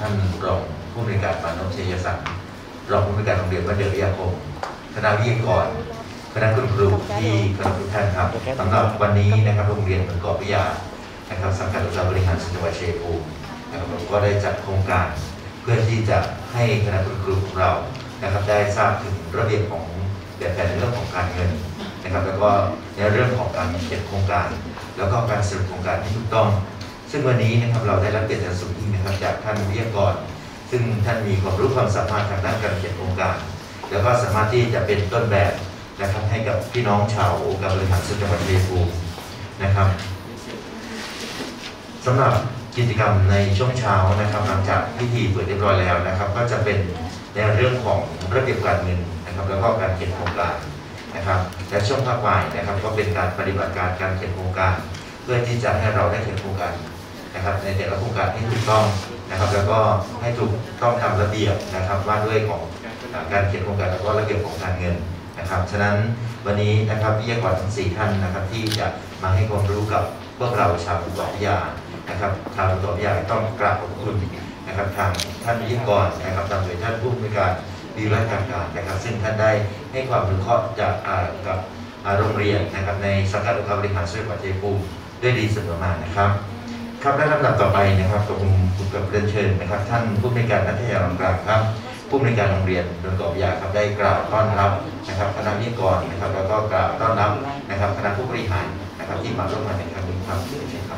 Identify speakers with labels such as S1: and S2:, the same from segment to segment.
S1: ท่านรองผู้อำนวยการมานพชัยสันต์รองผู้อำนวยการโรงเรียนวัดเดือวิทยาคมคณะวิทยากรคณะคุณครูที่เคารพทุกท่านครับสำหรับวันนี้นะครับโรงเรียนประกอบวิทยานะครับสังกัดองค์การบริหารส่วนจังหวัดชัยภูมินะครับผมก็ได้จัดโครงการเพื่อที่จะให้คณะคุณครูของเรานะครับได้ทราบถึงระเบียบของแบบแผนในเรื่องของการเงินนะครับแล้วก็ในเรื่องของการเขียนโครงการแล้วก็การสรุปโครงการที่ถูกต้องซึ่งวันนี้นะครับเราได้รับเกียรติอย่างสูงยิ่งนะครับจากท่านวิทยากรซึ่งท่านมีความรู้ความสามารถทางด้านการเขียนโครงการแล้วก็สามารถที่จะเป็นต้นแบบนะครับให้กับพี่น้องชาวองค์การบริหารส่วนจังหวัดชัยภูมินะครับสำหรับกิจกรรมในช่วงเช้านะครับหลังจากพิธีเปิดเรียบร้อยแล้วนะครับก็จะเป็นในเรื่องของระเบียบการเงินนะครับแล้วก็การเขียนโครงการนะครับและช่วงภาคบ่ายนะครับก็เป็นการปฏิบัติการเขียนโครงการเพื่อที่จะให้เราได้เขียนโครงการนะครับในแต่ละโครงการให้ถูกต้องนะครับแล้วก็ให้ถูกต้องตามระเบียบนะครับว่าด้วยของการเขียนโครงการแล้วก็ระเบียบของการเงินนะครับฉะนั้นวันนี้นะครับวิทยากรทั้ง4ท่านนะครับที่จะมาให้ความรู้กับพวกเราชาวประกอบวิทยานะครับชาวประกอบวิทยาต้องกราบขอบคุณนะครับทางท่านวิทยากรนะครับนำโดยท่านผู้อำนวยการวิทยาการนะครับซึ่งท่านได้ให้ความรู้เคราะห์จากกับโรงเรียนนะครับในสังกัดองค์การบริหารส่วนจังหวัดชัยภูมิด้วยดีเสมอมานะครับครับและลำดับต่อไปนะครับผมกับเรียนเชิญนะครับท่านผู้อำนวยการนักวิทยาการครับผู้อำนวยการโรงเรียนประกอบวิทยาครับได้กล่าวต้อนรับนะครับคณะวิทยากรนะครับแล้วก็กล่าวต้อนรับนะครับคณะผู้บริหารนะครับที่มาร่วมงานในครั้งนี้ครับเชิญครับ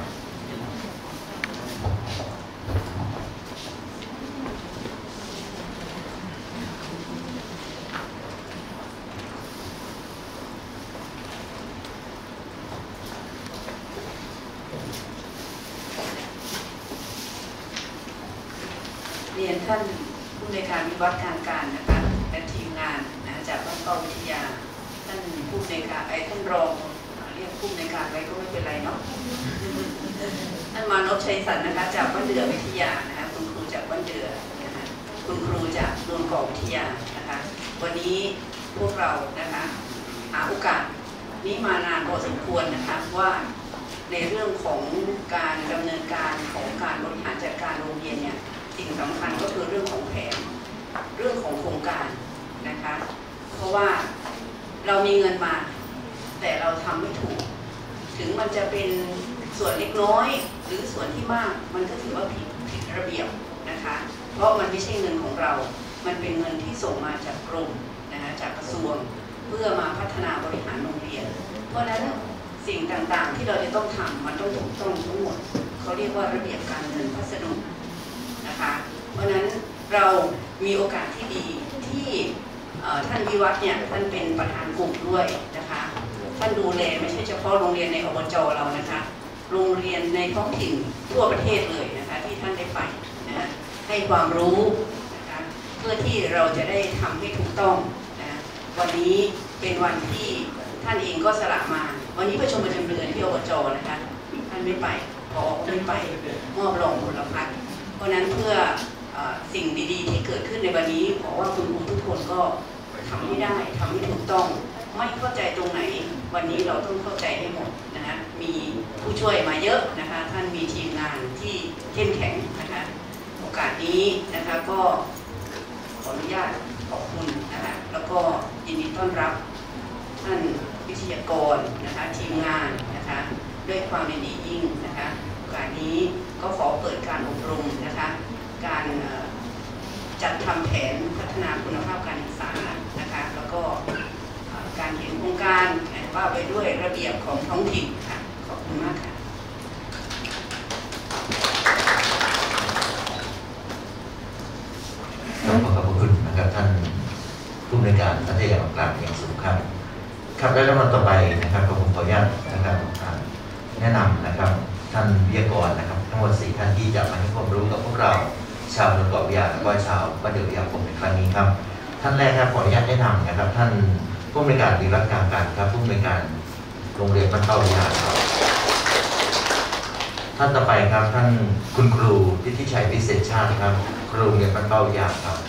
S2: เรียนท่านผู้อำนวยการวิวัฒน์การนะคะและทีมงานจากบ้านเป้าวิทยาท่านผู้อำนวยการท่านรองเรียกผู้อำนวยการไว้ก็ไม่เป็นไรเนาะท่านมานพชัยสันต์นะคะจากบ้านเดือวิทยานะคะคุณครูจากบ้านเดือนะคะคุณครูจากโรงเรียนประกอบวิทยานะคะวันนี้พวกเรานะคะหาโอกาสนี้มานานพอสมควรนะคะว่าในเรื่องของการดำเนินการของการบริหารจัดการโรงเรียนเนี่ยสิ่งสำคัญก็คือเรื่องของแผนเรื่องของโครงการนะคะเพราะว่าเรามีเงินมาแต่เราทำไม่ถูกถึงมันจะเป็นส่วนเล็กน้อยหรือส่วนที่มากมันก็ถือว่าผิดระเบียบนะคะเพราะมันไม่ใช่เงินของเรามันเป็นเงินที่ส่งมาจากกรมนะคะจากกระทรวงเพื่อมาพัฒนาบริหารโรงเรียนเพราะฉะนั้นสิ่งต่างๆที่เราจะต้องทำมันต้องถูกต้องทั้งหมดเขาเรียกว่าระเบียบการเงินพัสดุนะคะเพราะฉะนั้นเรามีโอกาสที่ดีที่ท่านวิวัฒน์เนี่ยท่านเป็นประธานกลุ่มด้วยนะคะท่านดูแลไม่ใช่เฉพาะโรงเรียนในอบจ.เรานะคะโรงเรียนในท้องถิ่นทั่วประเทศเลยนะคะที่ท่านได้ไปนะให้ความรู้นะคะเพื่อที่เราจะได้ทำให้ถูกต้องนะวันนี้เป็นวันที่ท่านเองก็สละมาวันนี้ประชุมประจำเดือนที่อบจ.นะคะท่านไม่ไปพอไม่ไปมอบรองผลพัฒน์เพราะนั้นเพื่อสิ่งดีๆที่เกิดขึ้นในวันนี้ขอว่าคุณครูทุกคนก็ทำให้ได้ทำให้ถูกต้องไม่เข้าใจตรงไหนวันนี้เราต้องเข้าใจให้หมดนะคะมีผู้ช่วยมาเยอะนะคะท่านมีทีมงานที่เข้มแข็งนะคะโอกาสนี้นะคะก็ขออนุญาตขอบคุณนะคะแล้วก็ยินดีต้อนรับท่านวิทยากรนะคะทีมงานนะคะด้วยความยินดียิ่งนะคะโอกาสนี้ก็ขอเปิดการอบรมนะคะการจัดทำแผนพัฒนาคุณภาพการศึกษานะคะแล้วก็การเขียนโครงการว่าไปด้วยระเบียบของท้องถิ่นค่ะขอบคุณมากค่ะ
S1: ขอบคุณนะครับท่านผู้อำนวยการนักวิทยาการอย่างสูงครับครับและลำดับต่อไปนะครับผมขออนุญาตนะครับแนะนำนะครับท่านวิทยากรนะครับทั้งหมด4ท่านที่จะมาให้ความรู้กับพวกเราชาวประกอบวิทยาและก็ชาวบ้านเดือวิทยาคมในครั้งนี้ครับท่านแรกครับขออนุญาตแนะนำนะครับท่านผู้อำนวยการวิวัฒน์การครับผู้อำนวยการโรงเรียนบ้านเป้าวิทยาครับท่านต่อไปครับท่านคุณครูทิติชัยพิเศษชาติครับครูโรงเรียนบ้านเป้าวิทยาครับ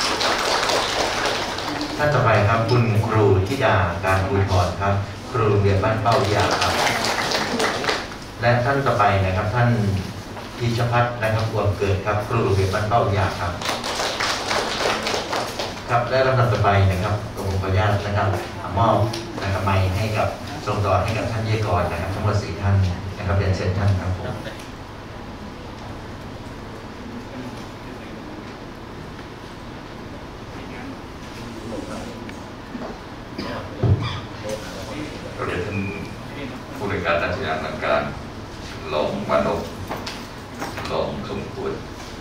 S1: ท่านต่อไปครับคุณครูธิดาการบุญพรครับครูโรงเรียนบ้านเป้าวิทยาครับและท่านต่อไปนะครับท่านทีชพัฒน์นะครับควรเกิดครับครูโรงเรียนบ้านเป้ายาครับครับและลำดับต่อไปนะครับผมขออนุญาตนะครับมอบนะครับไมค์ให้กับส่งต่อให้กับท่านวิทยากรนะครับทั้งหมด4ท่านนะครับเรียนเชิญท่านครับผม
S3: เรียนท่านผู้ในวยการราชการทางการรองมานพรองสมควร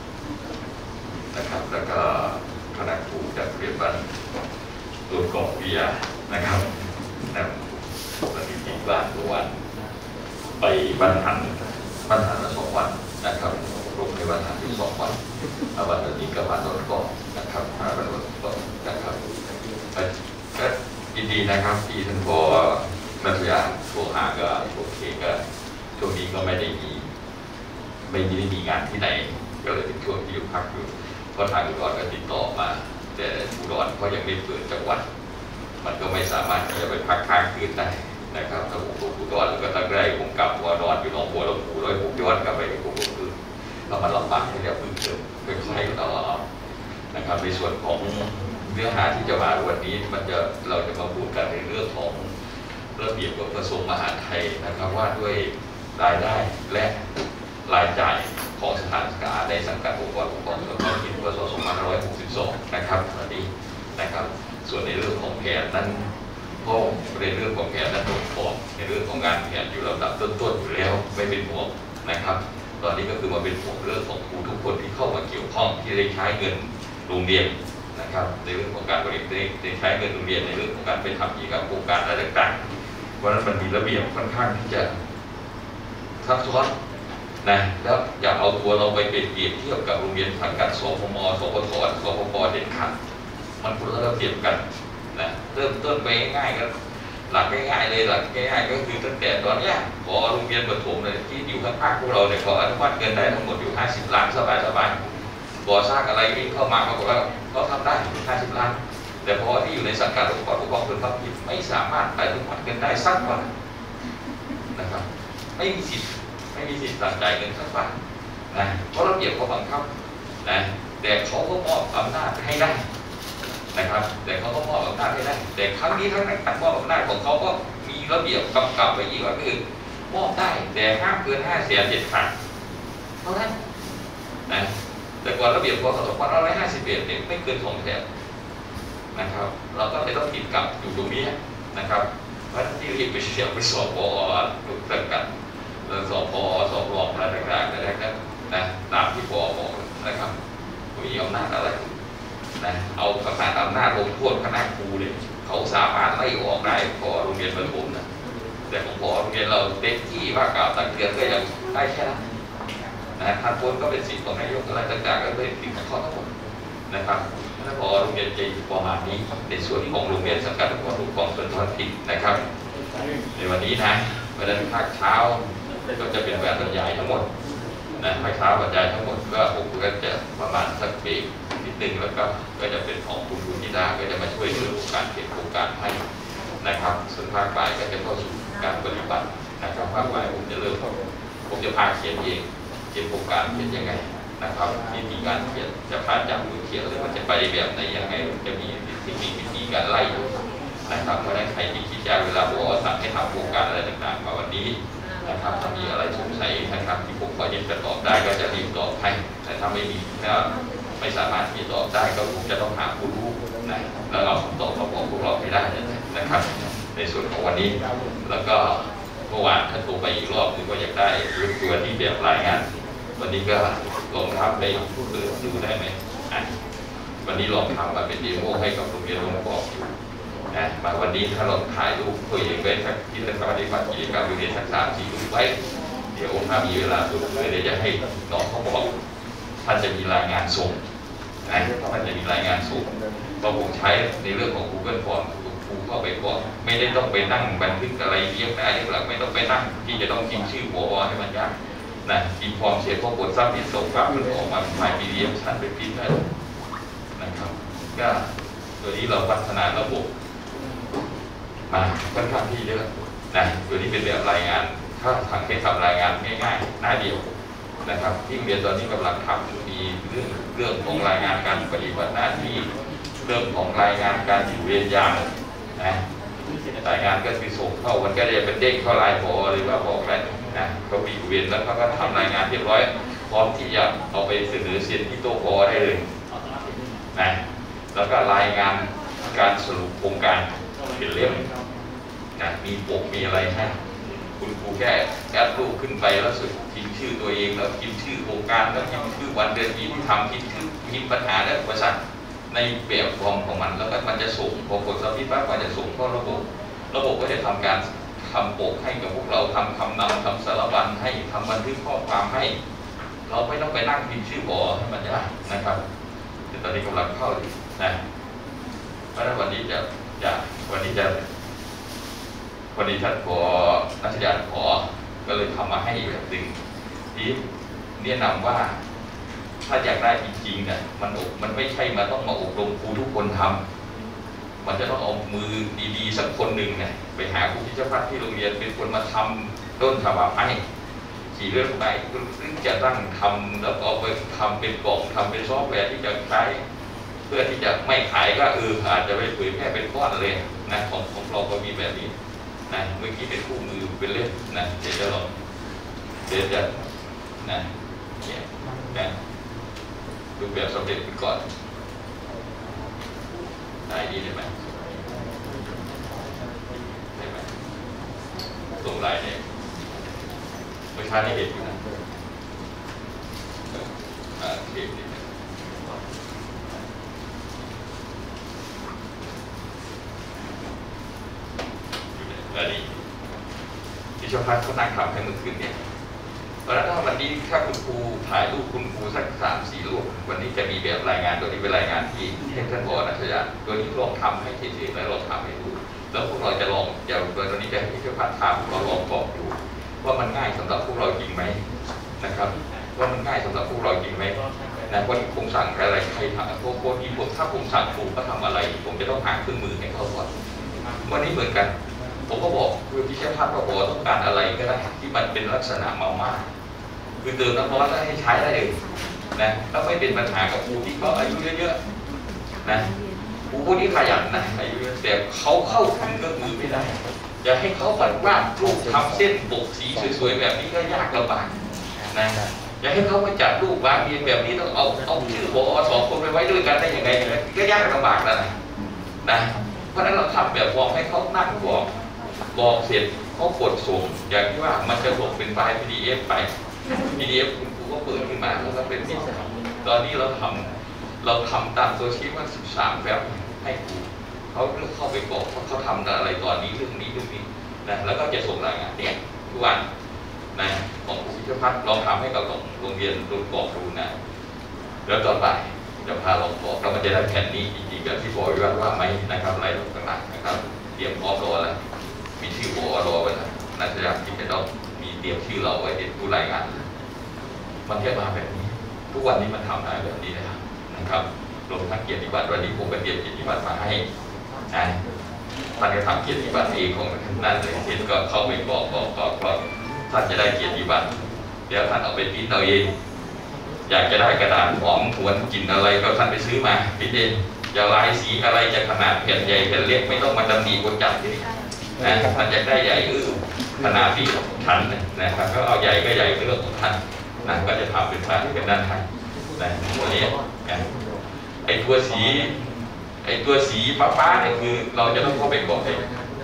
S3: นะครับแล้วก็คณะครูจากเรียนบ้านตัวกองวิทยานะครับนำปฏิบัติบ้านตัววันไปบ้านหันมา2 วันนะครับลงในบ้านหันที่2 วันวันนี้ก็บ้านโดนก่อนะครับบ้านโดนก่อนะครับก็ยินดีนะครับที่ท่านพอนักเรียนโทรหาก็โอเคก็ช่วงนี้ก็ไม่ได้มีงานที่ไหนก็เลยเป็นช่วงที่อยู่พักอยู่เพราะทางอุดรก็ติดต่อมาแต่อุดรก็ยังไม่เปิดจังหวัดมันก็ไม่สามารถที่จะไปพักค้างคืนได้นะครับถ้าผมอุดรแล้วก็ตั้งใจผมกลับว่านอนอยู่หนองบัวลำพูแล้วผมย้อนกลับไปผมก็คือเรามันลำบากที่จะพึ่งเติมค่อยๆต่อนะครับในส่วนของเนื้อหาที่จะมาวันนี้เราจะมาพูดกันในเรื่องของระเบียบของกระทรวงมหาดไทยนะครับว่าด้วยรายได้และรายจ่ายของสถานศึกษาในสังกัดองค์กรปกครองส่วนท้องถิ่นพ.ศ. 2562นะครับวันนี้นะครับส่วนในเรื่องของแผนนั้นก็ในเรื่องของแผนนั้นตรงขอบในเรื่องของงานแผนอยู่ลำดับต้นๆอยู่แล้วไม่เป็นห่วงนะครับตอนนี้ก็คือมาเป็นห่วงเรื่องของครูทุกคนที่เข้ามาเกี่ยวข้องที่ได้ใช้เงินโรงเรียนนะครับในเรื่องของการบริหารได้ใช้เงินโรงเรียนในเรื่องของการไปทำกิจกรรมโครงการอะไรต่างๆเพราะฉะนั้นมันมีระเบียบค่อนข้างที่จะซับซ้อนนะแล้วอย่าเอาตัวเราไปเปรียบเทียบกับโรงเรียนสังกัดสพมสพทสพปเด็ดขาดมันคนละระเบียบกันนะเริ่มต้นไปง่ายๆก็หลักง่ายๆเลยหลักง่ายๆก็คือตั้งแต่ตอนนี้พอโรงเรียนประถมเลยที่อยู่ข้างๆพวกเราเนี่ยขออนุมัติเงินได้ทั้งหมดอยู่50 ล้านสบายๆก่อสร้างอะไรที่เข้ามาเขาบอกว่าเขาทำได้50 ล้านแต่พอที่อยู่ในสังกัดองค์กรปกครองส่วนท้องถิ่นไม่สามารถไปอนุมัติเงินได้สักวันนะครับไม่มีสิทธิ์สั่งจ่ายเงินสักบาทนะเพราะระเบียบเขาบังคับนะแต่เขาก็มอบอำนาจให้ได้นะครับแต่เขาก็มอบอำนาจให้ได้แต่ครั้งนี้ทั้งนั้นการมอบอำนาจของเขาก็มีระเบียบกำกับไว้อีกว่าคือมอบได้แต่ห้ามเกิน500,000เด็ดขาดเท่านั้นนะแต่ก่อนระเบียบพ.ศ. 2551เนี่ยไม่เกิน200,000นะครับเราก็เลยต้องติดกับอยู่ตรงนี้นะครับเพราะที่เรียกไปเชียร์ไปสอบปอทุกสังกัดสอบปอสอบรองอะไรต่างๆนะตามที่ปอบอกนะครับมีอำนาจอะไรนะเอาขนาดอำนาจลงโทษคณะครูเนี่ยเขาสามารถไล่ออกได้พอโรงเรียนประถมนะแต่ของพอโรงเรียนเราเต็มที่ว่ากล่าวตักเตือนก็ยังได้แค่นั้นนะท่านพ้นก็เป็นสิทธิ์ของนายกอะไรต่างๆก็เป็นสิทธิ์ของเขาทั้งหมดนะครับถ้าพอโรงเรียนจะอยู่ประมาณนี้ในส่วนของโรงเรียนสังกัดองค์กรปกครองส่วนท้องถิ่นนะครับในวันนี้นะเวลาภาคเช้าก็จะเป็นการบรรยายทั้งหมดนะภาคเช้าบรรยายทั้งหมดก็ผมก็จะประมาณสักปีนิดนึงแล้วก็จะเป็นของคุณบุญธิดาก็จะมาช่วยเรื่องการเขียนโครงการให้นะครับส่วนภาคบ่ายก็จะเข้าสู่การปฏิบัตินะครับภาคบ่ายผมจะพาเขียนเองเขียนโครงการเขียนยังไงนะครับวิธีการเขียนจะพาจากมือเขียนเลยมันจะไปแบบไหนยังไงจะมีวิธีการไล่นะครับเพราะฉะนั้นใครที่คิดจะเวลาบอกสั่งให้ทำโครงการอะไรต่างๆมาวันนี้นะครับถ้ามีอะไรสงสัยนะครับที่ผมพอจะตอบได้ก็จะรีบตอบให้แต่ถ้าไม่มีถ้าไม่สามารถที่ตอบได้ก็ผมจะต้องหาผู้รู้นะแล้วเราตอบมาบอกพวกเราให้ได้นะครับในส่วนของวันนี้แล้วก็เมื่อวานท่านโทรไปอีกรอบนึงว่าอยากได้รูปตัวที่แบบรายงานวันนี้ก็ลองทำไปเปิดดูได้ไหมวันนี้ลองทำมาเป็นเดโมให้กับโรงเรียนหลวงพ่ออยู่มาวันนี้ถ้าเราถ่ายรูปตัวเองไว้สักที่ท่านปฏิบัติกิจกรรมโรงเรียนสัก3-4 รูปไว้เดี๋ยวถ้ามีเวลาสุดเลยเดี๋ยวจะให้น้องเขาบอกท่านจะมีรายงานส่งท่านจะมีรายงานส่งเพราะผมใช้ในเรื่องของ Google Form ครูเข้าไปก่อนไม่ได้ต้องไปนั่งบันทึกอะไรเรียกได้เรียกหลักไม่ต้องไปนั่งที่จะต้องพิมพ์ชื่อผอ.ให้มันยากนะพิมพ์ฟอร์มเสียข้อกดซ้ำที่ส่งฝากมันออกมาเป็นไฟล์ PDF ท่านไปพิมพ์ได้นะครับก็ตัวนี้เราพัฒนาระบบมาค่อนข้างที่เยอะนะตัวนี้เป็นแบบรายงานถ้าทางให้ทำรายงานง่ายๆหน้าเดียวนะครับที่เรียนตอนนี้กำลังทำมีเรื่องของรายงานการปฏิบัติหน้าที่เรื่องของรายงานการอยู่เวรยามนะรายงานก็คือส่งเข้ามันก็จะเป็นเด้งเข้าไลน์ผอหรือว่าบอกแล้วนะเขามีอยู่เวรแล้วเขาก็ทำรายงานเรียบร้อยพร้อมที่จะเอาไปเสนอเซ็นที่โต๊ะผอได้เลยนะแล้วก็รายงานการสรุปโครงการเป็นเล่มนะมีปกมีอะไรให้คุณครูแค่แอดรูปขึ้นไปแล้วสุดพิมพ์ชื่อตัวเองแล้วพิมพ์ชื่อโครงการแล้วพิมพ์ชื่อวันเดือนปีที่ทำพิมพ์ชื่อพิมพ์ปัญหาและอุปสรรคในแบบฟอร์มของมันแล้วก็มันจะส่งพอกดสวิตช์ปั๊บมันจะส่งเข้าระบบก็จะทำการทำปกให้กับพวกเราทำคำนำทำสารบัญให้ทำบันทึกข้อความให้เราไม่ต้องไปนั่งพิมพ์ชื่อผอให้มันยากนะครับแต่ตอนนี้กำลังเข้าอยู่นะเพราะฉะนั้นวันนี้ท่านผอนักศึกษาผอก็เลยทำมาให้แบบหนึ่งที่แนะนำว่าถ้าอยากได้จริงๆเนี่ยมันไม่ใช่มาต้องมาอบรมครูทุกคนทำมันจะต้องเอามือดีๆสักคนหนึ่งเนี่ยไปหาครูพิชพัฒน์ที่โรงเรียนเป็นคนมาทำต้นฉบับให้ขี่เรื่องไปซึ่งจะตั้งทำแล้วก็เอาไปทำเป็นกล่องทำเป็นซอฟต์แวร์ที่จะใช้เพื่อที่จะไม่ขายก็อาจจะไปเผยแพร่เป็นก้อนเลยนะของเราก็มีแบบนี้นะเมื่อกี้เป็นคู่มือเป็นเล่มนะเดี๋ยวจะลองนะเนี่ยนะดูแบบสำเร็จก่อนได้ดีได้ไหมส่งไลน์เนี่ยเมื่อเช้านี้เห็นอยู่นะเห็นดีนะนี่ที่ชาวพัฒน์เขานั่งทำให้เมื่อคืนเนี่ยเพราะฉะนั้นวันนี้ถ้าคุณครูถ่ายรูปคุณครูสัก3-4 รูปวันนี้จะมีแบบรายงานตัวนี้เป็นรายงานที่ให้ท่านผอ.นักศึกษาตัวนี้ลองทำให้เฉยๆแล้วลองทำให้ดูแล้วพวกเราจะลองตอนนี้จะให้ที่ชาวพัฒน์ทำเราลองบอกดูว่ามันง่ายสำหรับพวกเราจริงไหมนะครับว่ามันง่ายสำหรับพวกเราจริงไหมนะว่าคงสั่งอะไรใครทำพวกที่ถ้าผมสั่งครูก็ทำอะไรผมจะต้องหาเครื่องมือให้เขาก่อนวันนี้เหมือนกันผมก็บอกคือพิชพัฒน์บอกต้องการอะไรก็ได้ที่มันเป็นลักษณะมาม่าคือเติมน้ำร้อนแล้วให้ใช้ได้เลยนะแล้วไม่เป็นปัญหากับครูที่เขาอายุเยอะๆนะครูพวกนี้ขยันนะอายุเยอะแต่เขาเข้าถึงเครื่องมือไม่ได้จะให้เขาวาดรูปทำเส้นปกสีสวยๆแบบนี้ก็ยากลำบากนะจะให้เขามาจัดรูปวางเรียงแบบนี้ต้องเอาชื่อผอ2 คนไปไว้ด้วยกันได้ยังไงก็ยากลำบากแล้วนะเพราะฉะนั้นเราทำแบบฟอร์มให้เขานั่งบอกเสร็จเขากดส่งอย่างที่ว่ามันจะส่งเป็นไฟล์ PDF ไป PDF คุณครูก็เปิดขึ้นมาแล้วก็เป็นตอนนี้เราทำตามตัวชี้ว่า13แบบให้ครูเขาเข้าไปบอกว่าเขาทำอะไรตอนนี้เรื่องนี้นะแล้วก็จะส่งรายงานเนี่ยทุกวันนะของครูพิชพัฒน์ลองทำให้กับโรงเรียนรุ่นกอกดูนะแล้วตอนบ่ายจะพาลองบอกแล้วมันจะได้แผ่นนี้จริงๆแบบที่บอกว่าไหมนะครับอะไรต่างๆนะครับเตรียมพร้อมรอแล้วมีชื่อผอ.รอไว้แล้วนักศึกษาที่จะต้องมีเตรียมชื่อเราไว้เป็นผู้รายงานมันแค่มาแบบนี้ทุกวันนี้มันทำได้แบบนี้นะครับรวมทั้งเกียรติบัตรวันนี้ผมก็เตรียมเกียรติบัตรมาให้ท่านจะทำเกียรติบัตรเองของนั่นเลยเห็นก็เข้าไปบอกท่านจะได้เกียรติบัตรเดี๋ยวท่านเอาไปพิมพ์เอาเองอยากจะได้กระดาษหอมหวนกลิ่นอะไรก็ท่านไปซื้อมาพิมพ์เองจะลายสีอะไรจะขนาดแผ่นใหญ่แผ่นเล็กไม่ต้องมาดำหนีบนจับที่นี่นะท่านอยากได้ใหญ่ขนาดที่ท่านนะครับก็เอาใหญ่ก็ใหญ่เรื่องของท่านนะก็จะทำเป็นพระที่เป็นด้านไทยนะตัวนี้ไอตัวสีฟ้าเนี่ยคือเราจะต้องเข้าไปกรอกเอง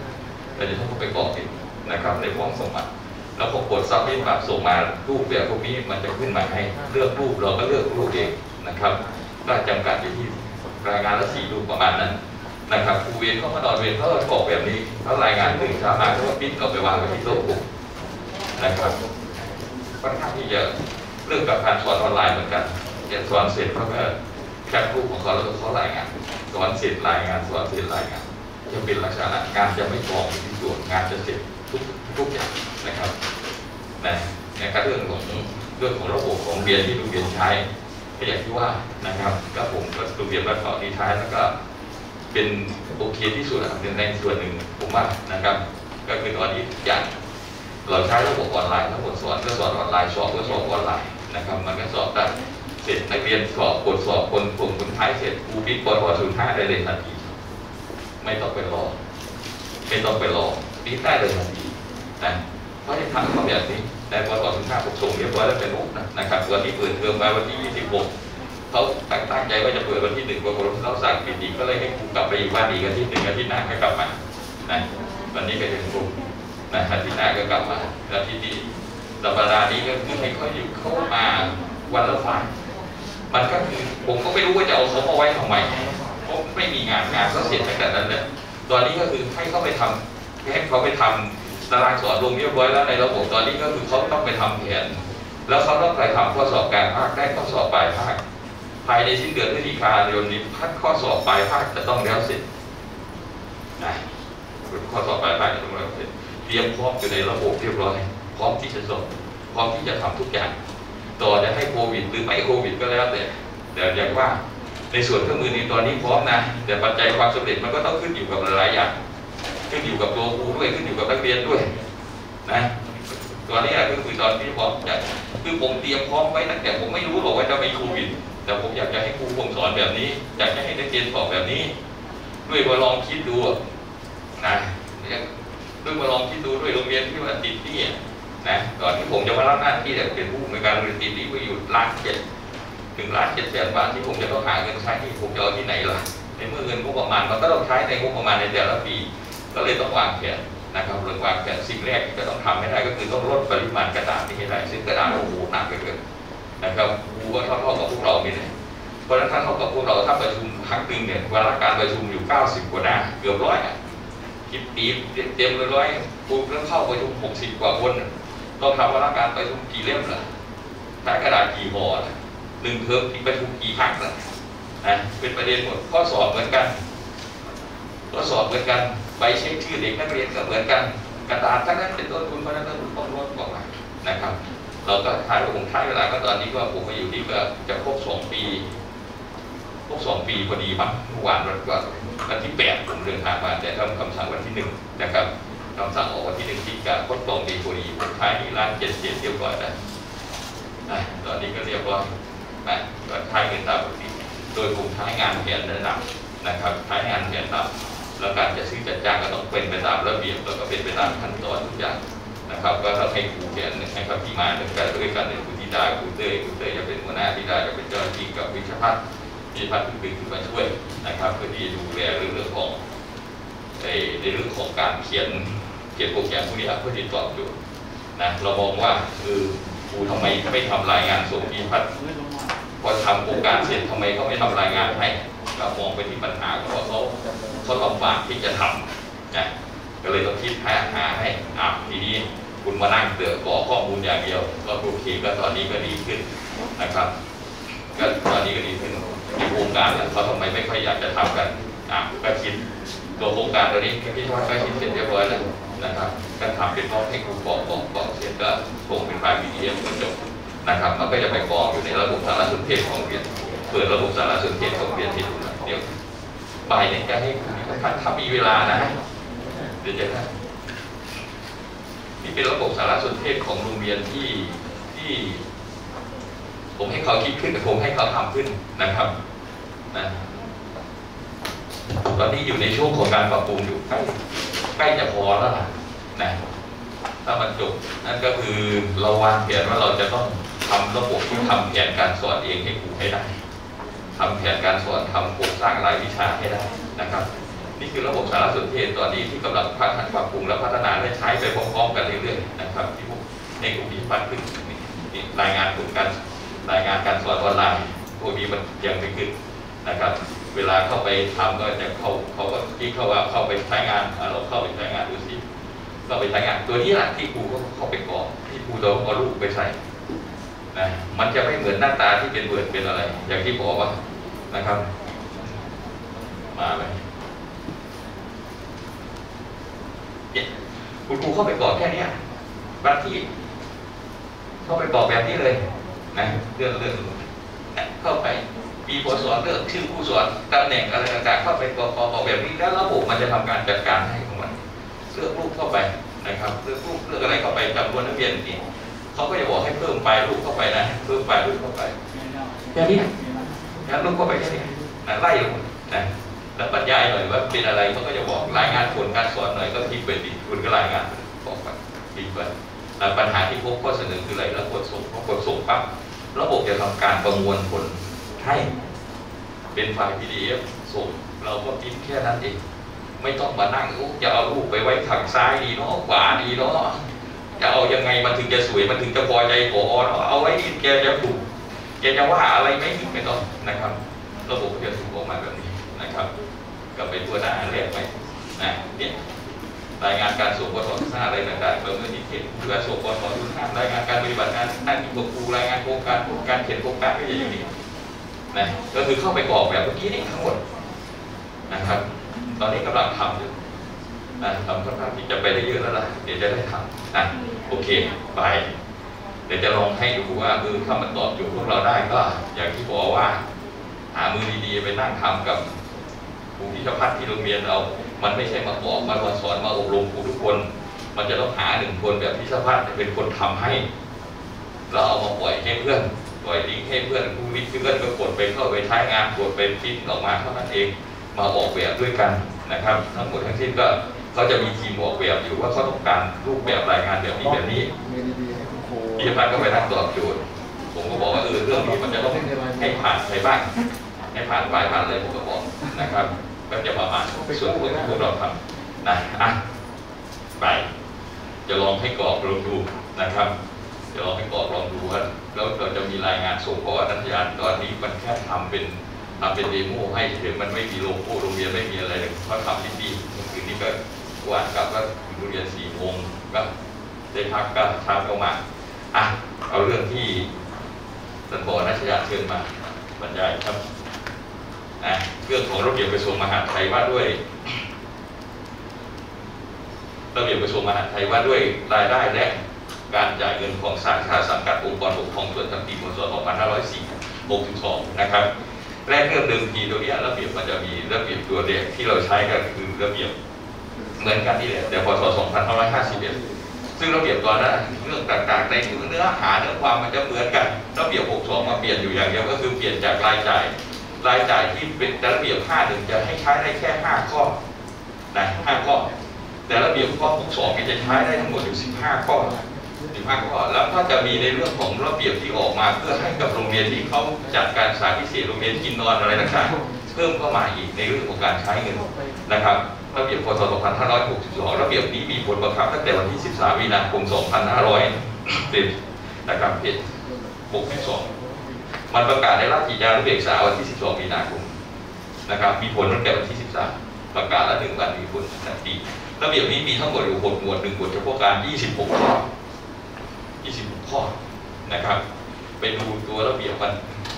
S3: นะครับในห้องส่งมาแล้วพอกดซับมิทแบบส่งมารูปแบบพวกนี้มันจะขึ้นมาให้เลือกรูปเราก็เลือกรูปเองนะครับก็จำกัดอยู่ที่รายงานละ4 รูปประมาณนั้นนะครับครูเวรเขามาตอนเวรเขาบอกแบบนี้เขารายงานตื่นเช้ามาเขาก็ปิ้นเอาไปวางไว้ที่โต๊ะครูนะครับค่อนข้างที่จะเรื่องกับการสอนออนไลน์เหมือนกันจะสอนเสร็จเขาก็แคปรูปของเขาแล้วก็เขารายงานสอนเสร็จรายงานสอนเสร็จรายงานจะเป็นลักษณะงานจะไม่กองที่ส่วนงานจะเสร็จทุกอย่างนะครับเรื่องของระบบของเรียนที่โรงเรียนใช้ก็อย่างที่ว่านะครับก็ผมก็โรงเรียนวัดเกาะที่ใช้แล้วก็เป็นโอเคที่สุดในส่วนหนึ่งผมว่านะครับก็คือตอนนี้อย่างเราใช้ระบบออนไลน์ทั้งหมดสอนก็สอนออนไลน์สอบก็สอบออนไลน์นะครับมันก็สอบได้เสร็จนักเรียนสอบบทสอบคนท้ายเสร็จครูปิดปท.05ได้เลยทันทีไม่ต้องไปรอปิดได้เลยทันทีนะเพราะที่ทำเขาแบบนี้ในปท.05ผมส่งเรียบร้อยแล้วเป็นรูปนะครับวันนี้เปิดเทอมมาวันที่26เขาตั้งใจว่าจะเปิดวันที่1กรกฎาคมเขาสั่งปิดอีกก็เลยให้ครูกลับไปอีกวันอีกอาทิตย์หนึ่งอาทิตย์หน้าก็กลับมานะวันนี้ก็เป็นครูนะอาทิตย์หน้าก็กลับมาแล้วที่นี่สัปดาห์นี้ก็คือให้เขาอยู่เข้ามาวันละฝ่ายมันก็คือผมก็ไม่รู้ว่าจะเอาเขามาไว้ทำไมเพราะไม่มีงานก็เสร็จตั้งแต่นั้นเลยตอนนี้ก็คือให้เขาไปทำตารางสอนลงเรียบร้อยแล้วในระบบตอนนี้ก็คือเขาต้องไปทำแผนแล้วเขาต้องไปทำข้อสอบกลางภาคได้ข้อสอบปลายภาคภายในสิ้นเดือนพฤศจิกายนนี้ข้อสอบปลายภาคจะต้องแล้วเสร็จนะข้อสอบปลายภาคจะต้องแล้วเสร็จเตรียมพร้อมอยู่ในระบบเรียบร้อยพร้อมที่จะสอบพร้อมที่จะทำทุกอย่างต่อจะให้โควิดหรือไม่โควิดก็แล้วแต่อย่างว่าในส่วนเครื่องมือนี้ตอนนี้พร้อมนะแต่ปัจจัยความสำเร็จมันก็ต้องขึ้นอยู่กับหลายอย่างขึ้นอยู่กับตัวครูด้วยขึ้นอยู่กับนักเรียนด้วยนะตอนนี้ก็คือตอนที่พร้อมคือผมเตรียมพร้อมไว้ตั้งแต่ผมไม่รู้หรอกว่าจะมีโควิดแต่ผมอยากจะให้ครูผมสอนแบบนี้อยากจะให้นักเรียนสอบแบบนี้ด้วยมาลองคิดดูนะด้วยมาลองคิดดูด้วยโรงเรียนที่ว่าติดนี่นะก่อนที่ผมจะมารับหน้าที่เป็นผู้อำนวยการโรงเรียนติดนี่ก็อยู่1,700,000 ถึง1,700,000 บาทที่ผมจะต้องหาเงินใช้ที่ผมจะเอาที่ไหนล่ะในเมื่อเงินงบประมาณมันก็ต้องใช้ในงบประมาณในแต่ละปีก็เลยต้องวางแผนนะครับเรื่องวางแผนสิ่งแรกที่จะต้องทำให้ได้ก็คือต้องลดปริมาณกระดาษที่ให้ได้ซึ่งกระดาษโอ้โหหนักเกินนะครับครูก็เท่ากับพวกเราไม่ได้เพราะฉะนั้นถ้าเท่ากับพวกเราถ้าประชุมครั้งหนึ่งเนี่ยวาระการประชุมอยู่90 กว่าหน้าเกือบ100คิดปีเต็มเลย100ครูเริ่มเข้าประชุม60 กว่าคนต้องทำวาระการประชุมกี่เล่มล่ะใช้กระดาษกี่ห่อล่ะ1 เทอมที่ประชุมกี่ครั้งล่ะนะเป็นประเด็นหมดข้อสอบเหมือนกันใบเช็คชื่อเด็กนักเรียนก็เหมือนกันกระดาษทั้งนั้นเป็นต้นทุนเพราะนั้นต้องลดออกมานะครับเราก็ท้ายเวลาก็ตอนนี้ก็ผมมาอยู่ที่ก็จะครบ2 ปีพอดีมั้งเมื่อวานวันที่8ผมเดินทางมาแต่ทำคำสั่งวันที่1นะครับคำสั่งออกวันที่1ที่กะครบ2 ปีพอดีผมท้ายที่1,700,000เรียบร้อยแล้วตอนนี้ก็เรียบร้อยนะก็ท้ายเงินตามปกติโดยผมท้ายงานแผนระดับนะครับท้ายงานแผนระดับแล้วการจะซื้อจัดจ้างก็ต้องเป็นไปตามระเบียบแล้วก็เป็นไปตามขั้นตอนทุกอย่างนะครับก็ต้องให้ครูแผนนะครับที่มาด้วยกันในครูธิดาครูเต้ยจะเป็นหัวหน้าธิดาจะเป็นเจ้าหน้าที่กับวิชาพัฒน์ขึ้นมาช่วยนะครับเพื่อที่ดูแลเรื่องของในเรื่องของการเขียนโปรแกรมพวกนี้เพื่อที่ตอบโจทย์นะเรามองว่าครูทำไมไม่ทำรายงานส่งพิพัฒน์พอทำโครงการเสร็จทำไมเขาไม่ทำรายงานให้ก็มองไปที่ปัญหาเพราะเขาลำบากที่จะทำนะก็เลยต้องคิดหาให้ทีนี้คุณมานั่งกรอกข้อมูลอย่างเดียวก็โอเคก็ตอนนี้ก็ดีขึ้นนะครับก็ตอนนี้ก็ดีขึ้นมีโครงการแล้วเขาทำไมไม่ค่อยอยากจะทำกันก็คิดตัวโครงการตัวนี้พี่ว่าก็คิดเสร็จเรียบร้อยแล้วนะครับก็ทำเป็นข้อให้ครูบอกเสร็จก็ส่งเป็นไฟล์ PDF ก็จบนะครับมันก็จะไปกรอกอยู่ในระบบสารสนเทศของเรียนเปิดระบบสารสนเทศของเรียนที่ดูเดี๋ยวบ่ายเนี่ยจะให้ถ้ามีเวลานะเดี๋ยวจะได้นี่เป็นระบบสารสนเทศของโรงเรียนที่ผมให้เขาคิดขึ้นแต่ผมให้เขาทำขึ้นนะครับนะตอนนี้อยู่ในช่วงของการปรับปรุงอยู่ใกล้จะพอแล้วนะถ้ามันจบนั่นก็คือเราวางแผนว่าเราจะต้องทำระบบที่ทำแผนการสอนเองให้ครูให้ได้ทำแผนการสอนทำโครงสร้างรายวิชาให้ได้นะครับนี่คือระบบสารสนเทศตอนนี้ที่กำลังพัฒนาปรับปรุงและพัฒนาและใช้ไปพร้อมๆกันเรื่อยๆนะครับที่ในกลุ่มที่พัฒน์ขึ้นรายงานผลการสอนออนไลน์พวกนี้มันยังไม่ขึ้นนะครับเวลาเข้าไปทำก็จะเขาก็คิดเข้าไปใช้งานเราเข้าไปใช้งานดูสิก็ไปใช้งานตัวนี้แหละที่ครูก็เข้าไปกรอกที่ครูต้องเอารูปไปใส่นะมันจะไม่เหมือนหน้าตาที่เป็นเวิร์ดเป็นอะไรอย่างที่บอกว่านะครับมาไหมคุณครูเข้าไปกรอกแค่นี้วันที่เข้าไปกรอกแบบนี้เลยนะเรื่องเข้าไปปีพศเลือกชื่อผู้สอนตำแหน่งอะไรต่างๆเข้าไปกรอกแบบนี้แล้วระบบมันจะทำการจัดการให้ของมันเลือกรูปเข้าไปนะครับเลือกรูปเลือกอะไรเข้าไปจำนวนนักเรียนนี่เขาก็จะบอกให้เพิ่มไฟล์รูปเข้าไปนะเพิ่มไฟล์รูปเข้าไปแค่นี้นะรูปเข้าไปแค่นี้นะไล่ลงนะแล้วบรรยายหน่อยว่าเป็นอะไรเขาก็จะบอกรายงานผลการสอนหน่อยก็ทิ้งไปดิคุณก็รายงานบอกไปทิ้งไปปัญหาที่พบข้อเสนอคืออะไรแล้วกดส่งพอกดส่งปั๊บระบบจะทำการประมวลผลให้เป็นไฟล์ PDF ส่งเราก็พิมพ์แค่นั้นเองไม่ต้องมานั่งจะเอารูปไปไว้ทางซ้ายดีเนาะขวาดีเนาะจะเอายังไงมันถึงจะสวยมันถึงจะพอใจผอเนาะเอาไว้แกจะถูกแกจะว่าอะไรไม่ต้องนะครับระบบจะถูกออกมาแบบนี้นะครับก็เป็นตัวหน้าแรกไปนะเนี่ยรายงานการส่งกสทศอะไรต่างๆประเมินที่เขียนเพื่อส่งกสททุกท่านรายงานการปฏิบัติงานหน้าที่ควบคุมรายงานโครงการเขียนโครงการก็อย่างนี้นะก็คือเข้าไปกรอกแบบเมื่อกี้นี่ทั้งหมดนะครับตอนนี้กำลังทำอยู่นะทำค่อนข้างที่จะไปได้เยอะแล้วล่ะเดี๋ยวจะได้ทำนะโอเคไปเดี๋ยวจะลองให้ดูว่าถ้ามันตอบโจทย์พวกเราได้ก็อย่างที่บอกว่าหามือดีๆไปนั่งทำกับครูพิชพัฒน์ที่โรงเรียนเรามันไม่ใช่มาบอกมาสอนมาอบรมครูทุกคนมันจะต้องหาหนึ่งคนแบบพิชพัฒน์เป็นคนทำให้แล้วเอามาปล่อยให้เพื่อนปล่อยลิงก์ให้เพื่อนครูวิทย์เพื่อนก็กดไปเข้าไปใช้งานกดไปพิมพ์ออกมาเท่านั้นเองมาออกแบบด้วยกันนะครับทั้งหมดทั้งสิ้นก็เขาจะมีทีมออกแบบอยู่ว่าเขาต้องการรูปแบบรายงานแบบนี้แบบนี้พิชพัฒน์ก็ไปนั่งตอบโจทย์ผมก็บอกว่าเรื่องนี้มันจะต้องให้ผ่านใครบ้างให้ผ่านผ่านเลยผมก็บอกนะครับก็จะประมาณส่วนพวกเราทำนะไปจะลองให้กรอกลองดูนะครับจะลองให้กรอกลองดูว่าแล้วเราจะมีรายงานส่งเพราะว่านักเรียนตอนนี้มันแค่ทำเป็นเดโมให้เฉยมันไม่มีโลโก้โรงเรียนไม่มีอะไรเลยเขาทำดีๆเมื่อคืนนี้ก็วานกลับก็โรงเรียน4 โมงก็ได้พักก็ทำเข้ามาเอาเรื่องที่ท่านผอ.นัชยะเชิญมาบรรยายครับเรื่องของระเบียบกระทรวงมหาดไทยว่าด้วยระเบียบกระทรวงมหาดไทยว่าด้วยรายได้และการจ่ายเงินของสาขาสังกัดองค์กรปกครองส่วนท้องถิ่นพ.ศ. 2562นะครับแรกเริ่มเดิมทีตัวนี้ระเบียบมันจะมีระเบียบตัวเดียวที่เราใช้ก็คือระเบียบเหมือนกันที่แหละแต่พ.ศ. 2551ซึ่งระเบียบตอนนั้นเรื่องต่างๆในเนื้อหาเนื้อความมันจะเหมือนกันระเบียบ62มาเปลี่ยนอยู่อย่างเดียวก็คือเปลี่ยนจากรายจ่ายที่เป็นระเบียบ51จะให้ใช้ได้แค่5 ข้อนะ5 ข้อแต่ระเบียบข้อ62จะใช้ได้ทั้งหมดอยู่15 ข้อแล้วก็จะมีในเรื่องของระเบียบที่ออกมาเพื่อให้กับโรงเรียนที่เขาจัดการศึกษาพิเศษโรงเรียนกินนอนอะไรต่างๆเพิ่มเข้ามาอีกในเรื่องของการใช้เงินนะครับระเบียบพ.ศ. 2562ระเบียบนี้มีผลบังคับตั้งแต่วันที่13 มีนาคม 2510นะครับ62มันประกาศในราชกิจจานุเบกษาวันที่12 มีนาคมนะครับมีผลตั้งแต่วันที่13ประกาศละ1 วันมีผลทันทีระเบียบนี้มีทั้งหมดอยู่6 หมวด1 หมวดเฉพาะการ26 ข้อนะครับไปดูตัวระเบียบมัน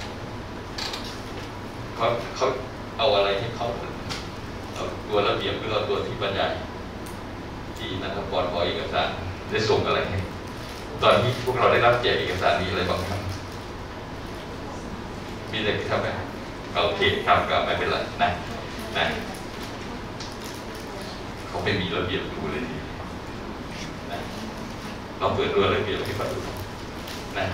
S3: เขาเอาอะไรให้เขาเอาตัวระเบียบหรือเอาตัวที่บรรยายที่นักบอลขอเอกสารได้ส่งอะไรให้ตอนนี้พวกเราได้รับแจกเอกสารนี้อะไรบ้างครับมีอะไรที่ทำไหมโอเคทำก็ไม่เป็นไรนะเขาไม่มีระเบียบดูเลยนะเราเปิดตัวระเบียบที่เขาดูนะ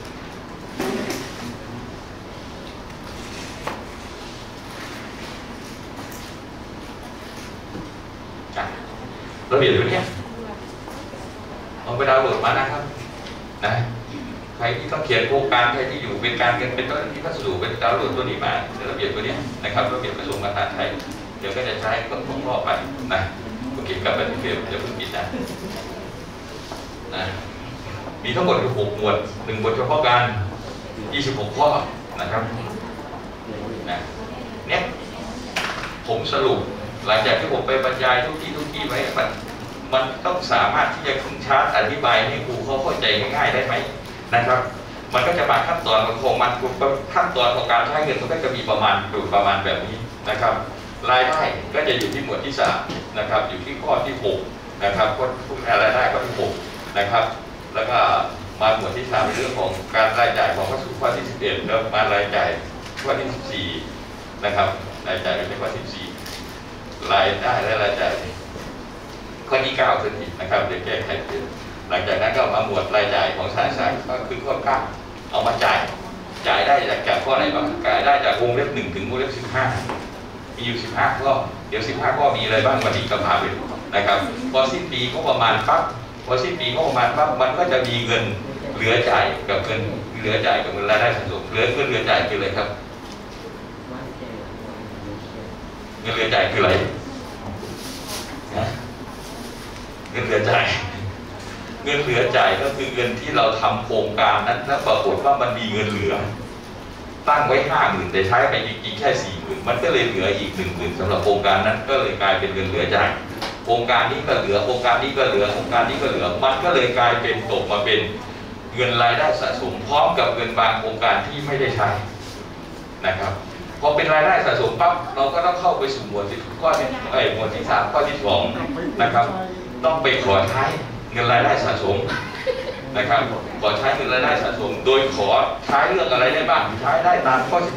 S3: ระเบียบตัวนี้เอาไปดาวน์โหลดมานะครับนะใครที่ต้องเขียนโครงการใครที่อยู่เป็นการเงินเป็นต้นที่พัสดุเป็นดาวน์โหลดตัวนี้มาระเบียบตัวนี้นะครับระเบียบกระทรวงมหาดไทยเดี๋ยวก็จะใช้ก็ต้องรอบไปนะโอเคกลับไปที่เดิมจะเพิ่งปิดนะมีทั้งหมดอยู่6 หมวด1 บทเฉพาะการ26 ข้อนะครับนะเนี่ยผมสรุปหลังจากที่ผมไปบรรยายทุกที่ไว้มันต้องสามารถที่จะขึ้นชาร์ตอธิบายให้ครูเขาเข้าใจง่ายๆได้ไหมนะครับมันก็จะมาขั้นตอนของมันขั้นตอนของการใช้เงินมันก็จะมีประมาณแบบนี้นะครับรายได้ก็จะอยู่ที่หมวดที่3นะครับอยู่ที่ข้อที่6นะครับรายได้ข้อที่6นะครับแล้วก็มาหมวดที่3ในเรื่องของการรายจ่ายของข้อที่11แล้วมารายจ่ายข้อที่14นะครับรายจ่ายไม่ใช่ข้อ14รายได้และรายจ่ายข้อที่9ขึ้นอีกนะครับเดี๋ยวแก้ไขเป็นหลังจากนั้นก็มาหมวดรายจ่ายของสถานศึกษาก็คือข้อ9เอามาจ่ายได้จากข้อไหนบ้างจ่ายได้จากวงเล็บ1ถึงวงเล็บ15มีอยู่15ข้อเดี๋ยว15ข้อมีอะไรบ้างวันนี้ก็พาไปดูนะครับพอสิ้นปีก็ประมาณปั๊บมันก็จะมีเงินเหลือจ่ายกับเงินรายได้สะสมเหลือจ่ายคืออะไรครับเงินเหลือจ่ายคืออะไรนะเงินเหลือจ่ายก็คือเงินที่เราทำโครงการนั้นแล้วปรากฏว่ามันมีเงินเหลือตั้งไว้50,000แต่ใช้ไปจริงๆแค่40,000มันก็เลยเหลืออีก10,000สำหรับโครงการนั้นก็เลยกลายเป็นเงินเหลือจ่ายโครงการนี้ก็เหลือโครงการนี้ก็เหลือโครงการนี้ก็เหลือมันก็เลยกลายเป็นตกมาเป็นเงินรายได้สะสมพร้อมกับเงินบางโครงการที่ไม่ได้ใช้นะครับพอเป็นรายได้สะสมปั๊บเราก็ต้องเข้าไปสู่หมวดที่3ข้อที่2นะครับต้องไปขอใช้เงินรายได้สะสมนะครับขอใช้เงินรายได้สะสมโดยขอใช้เรื่องอะไรได้บ้างใช้ได้ตามข้อ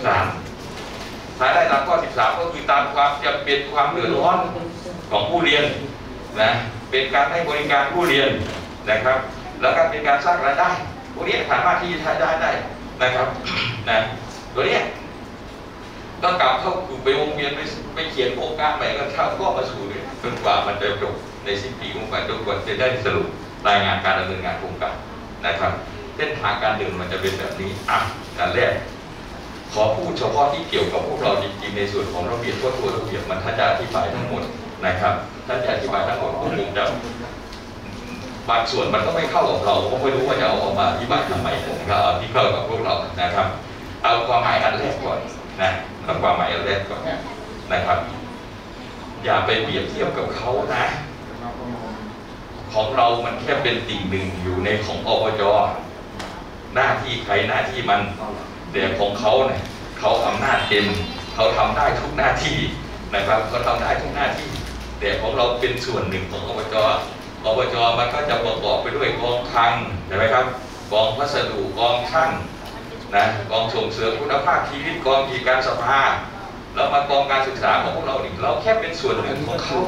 S3: 13ใช้ได้ตามข้อ13ก็คือตามความจำเป็นความเดือดร้อนของผู้เรียนนะเป็นการให้บริการผู้เรียนนะครับแล้วก็เป็นการสร้างรายได้พวกนี้สามารถที่จะใช้ได้นะครับนะตัวนี้ก็กลับเข้าไปวงเวียนไปเขียนโครงการใหม่ก็เข้าก็มาสู่เลยจนกว่ามันจะจบในสิ้นปีของการจนกว่าจะได้สรุปรายงานการดำเนินงานโครงการนะครับเส้นทางการเดินมันจะเป็นแบบนี้อันแรกขอพูดเฉพาะที่เกี่ยวกับพวกเราจริงๆในส่วนของระเบียบตัวระเบียบมันถ้าจะอธิบายทั้งหมดนะครับถ้าจะอธิบายทั้งหมดผมคงจะบางส่วนมันก็ไม่เข้ากับเราก็ไม่รู้ว่าจะเอาออกมาอธิบายทำไมนะครับที่เข้ากับพวกเรานะครับเอาความหมายอันแรกก่อนนะเอาความหมายอันแรกก่อนนะครับอย่าไปเปรียบเทียบกับเขานะของเรามันแค่เป็นติ่งหนึ่งอยู่ในของอบจ.หน้าที่ใครหน้าที่มันแต่ของเขาเนี่ยเขาอำนาจเต็มเขาทำได้ทุกหน้าที่นะครับเขาทำได้ทุกหน้าที่แต่ของเราเป็นส่วนหนึ่งของอบจ.มันก็จะประกอบไปด้วยกองคลังใช่ไหมครับกองพัสดุกองช่างนะกองส่งเสริมคุณภาพชีวิตกองกิจการสภาแล้วมากองการศึกษาของพวกเรานี่เราแค่เป็นส่วนหนึ่งของเขา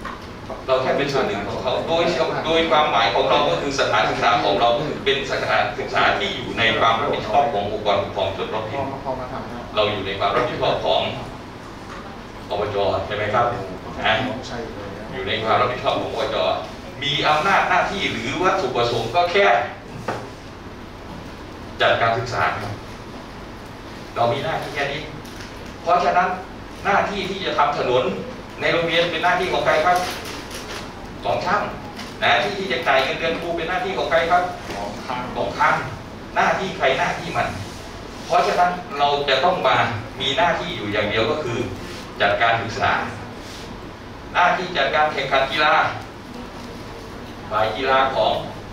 S3: โดยความหมายของเราก็คือสถานศึกษาของเราเป็นสถานศึกษาที่อยู่ในความรับผิดชอบขององค์กรปกครองส่วนท้องถิ่นเราอยู่ในความรับผิดชอบของอบจ.ใช่ไหมครับอยู่ในความรับผิดชอบของอบจ.มีอำนาจหน้าที่หรือวัตถุประสงค์ก็แค่จัดการศึกษาเรามีหน้าที่แค่นี้เพราะฉะนั้นหน้าที่ที่จะทำถนนในโรงเรียนเป็นหน้าที่ของใครครับของช่างหน้าที่ที่จะจ่ายเงินเดือนครูเป็นหน้าที่ของใครครับของช่างหน้าที่ใครหน้าที่มันเพราะฉะนั้นเราจะต้องมามีหน้าที่อยู่อย่างเดียวก็คือจัดการศึกษาหน้าที่จัดการแข่งขันกีฬาฝ่ายกีฬาของ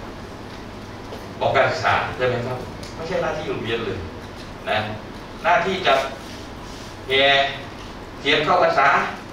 S3: การศึกษาใช่ไหมครับไม่ใช่หน้าที่โรงเรียนเลยนะหน้าที่จัดแห่เทียนเข้าพรรษา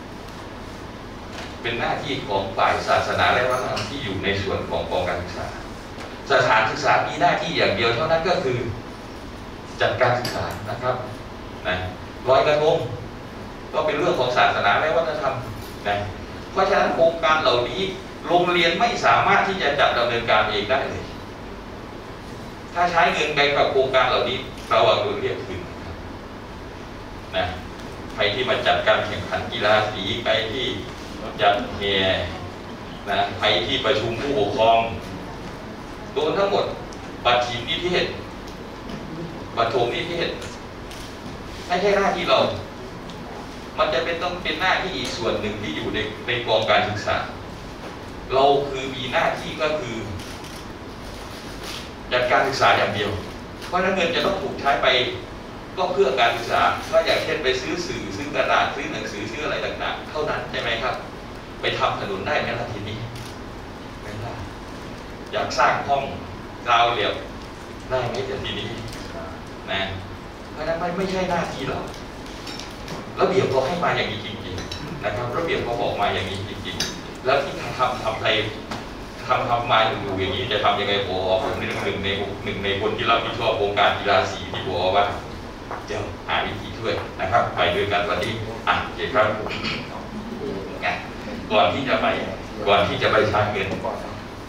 S3: เป็นหน้าที่ของฝ่ายศาสนาและวัฒนธรรมที่อยู่ในส่วนของกองการศึกษาสถานศึกษามีหน้าที่อย่างเดียวเท่านั้นก็คือจัดการศึกษานะครับนะลอยกระทงก็เป็นเรื่องของศาสนาและวัฒนธรรมนะเพราะฉะนั้นโครงการเหล่านี้โรงเรียนไม่สามารถที่จะจัดดำเนินการเองได้เลยถ้าใช้เงินไปกับโครงการเหล่านี้ระวังโดนเรียกคืนนะใครที่มาจัดการแข่งขันกีฬาสีใครที่จัดแห่นะใครที่ประชุมผู้ปกครองโดนทั้งหมดบัตรถีบนิเทศบัตรโถมนิเทศไม่ใช่หน้าที่เรามันจะต้องเป็นหน้าที่อีกส่วนหนึ่งที่อยู่ในกองการศึกษาเราคือมีหน้าที่ก็คือจัดการศึกษาอย่างเดียวเพราะนั้นเงินจะต้องถูกใช้ไปก็เพื่อการศึกษาก็อย่างเช่นไปซื้อสื่อซื้อกระดาษซื้อหนังสือซื้ออะไรต่างๆเท่านั้นใช่ไหมครับไปทำถนนได้ไหมล่ะทีนี้ไม่ได้อยากสร้างห้องกาวเหลี่ยมได้ไหมแต่ทีนี้นะเพราะนั้นไม่ใช่หน้าที่เราระเบียบเขาให้มาอย่างนี้จริงๆนะครับระเบียบเขาบอกมาอย่างนี้จริงๆแล้วที่ทำอะไรทำมาอยู่อย่างนี้จะทำยังไงผมนี่หนึ่งในคนที่รับผิดชอบโครงการกีฬาสีที่บอกว่าเดี๋ยวหาวิธีช่วยนะครับไปด้วยกันวันนี้โอเคครับก่อนที่จะไปใช้เงิน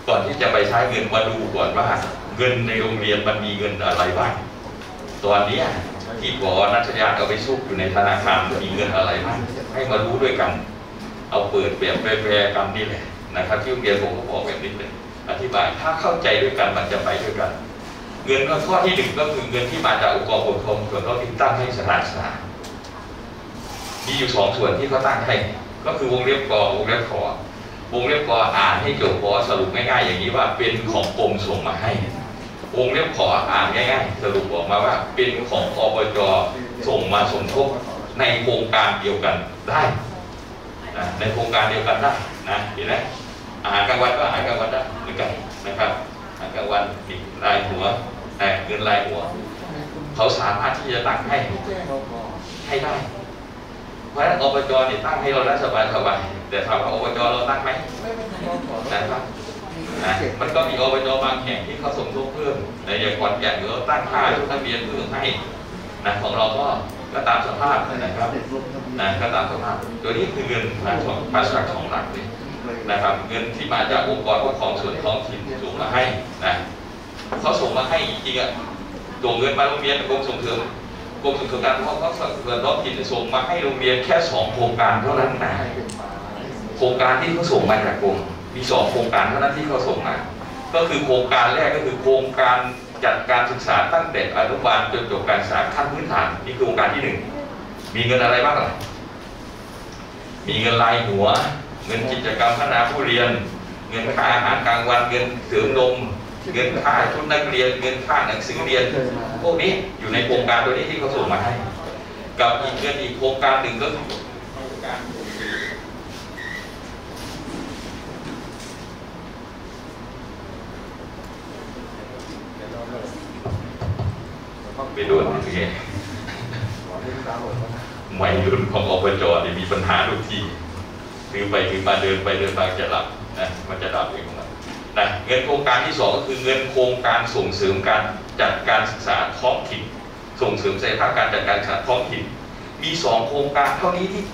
S3: ก่อนที่จะไปใช้เงินมาดูก่อนว่าเงินในโรงเรียนมันมีเงินอะไรบ้างตอนนี้ที่ผอ.นัชยาเอาไปซุกอยู่ในธนาคารมีเงินอะไรบ้างให้มารู้ด้วยกันเอาเปิดแบบแปรๆกันนี่แหละนะครับที่โรงเรียนผมก็บอกแบบนี้เลยอธิบายถ้าเข้าใจด้วยกันมันจะไปด้วยกันเงินข้อที่หนึ่งก็คือเงินที่มาจากองค์กรปกครองส่วนท้องถิ่นตั้งให้สถานศึกษามีอยู่2 ส่วนที่เขาตั้งให้ก็คือวงเล็บกวงเล็บขวงเล็บกอ่านให้จบพอสรุปง่ายๆอย่างนี้ว่าเป็นของกรมส่งมาให้วงเล็บขอ่านง่ายๆสรุปออกมาว่าเป็นของอบจ.ส่งมาสมทบในโครงการเดียวกันได้ในโครงการเดียวกันได้นะเห็นไหมอาหารกลางวันก็อาหารกลางวันได้เหมือนกันนะครับอาหารกลางวันติดรายหัวเงินรายหัวเขาสามารถที่จะตั้งให้ได้เพราะฉะนั้นอบจ.นี่ตั้งให้เราได้สบายแต่ถามว่าอบจ.เราตั้งไหมนะครับมันก็มีอบจ.บางแห่งที่เขาสมทบเพิ่มในอย่างขอนแก่นเราตั้งค่าชุดนักเรียนเพิ่มให้นะของเราก็ตามสภาพนะครับก็ตามสภาพตัวนี้คือเงินภาษาของหลักเลยนะครับเงินที่มาจากองค์กรปกครองส่วนท้องถิ่นส่งมาให้นะเขาส่งมาให้จริงๆส่งเงินมาโรงเรียนกรมส่งเสริมการปกครองส่วนท้องถิ่นส่งมาให้โรงเรียนแค่2 โครงการเท่านั้นนะโครงการที่เขาส่งมาจากกรมมี2 โครงการเท่านั้นที่เขาส่งมาก็คือโครงการแรกก็คือโครงการจัดการศึกษาตั้งแต่อนุบาลจนจบการศึกษาขั้นพื้นฐานนี่คือโครงการที่1มีเงินอะไรบ้างล่ะมีเงินรายหัวเงินกิจกรรมพัฒนาผู้เรียนเงินค่าอาหารกลางวันเงินเสริมนมเงินค่าชุดนักเรียนเงินค่าหนังสือเรียนพวกนี้อยู่ในโครงการตัวนี้ที่เขาส่งมาให้กับอีกเงินอีกโครงการหนึ่งก็คือไปโดนยังไงไม่รุ่นของอบจ.นี่มีปัญหาทุกทีคือไปคือมาเดินไปเดินมาจะหลับนะมันจะดับเองนะเงินโครงการที่2ก็คือเงินโครงการส่งเสริมการจัดการศึกษาท้องถิ่นส่งเสริมศักยภาพการจัดการศึกษาท้องถิ่นมี2 โครงการเท่านี้ที่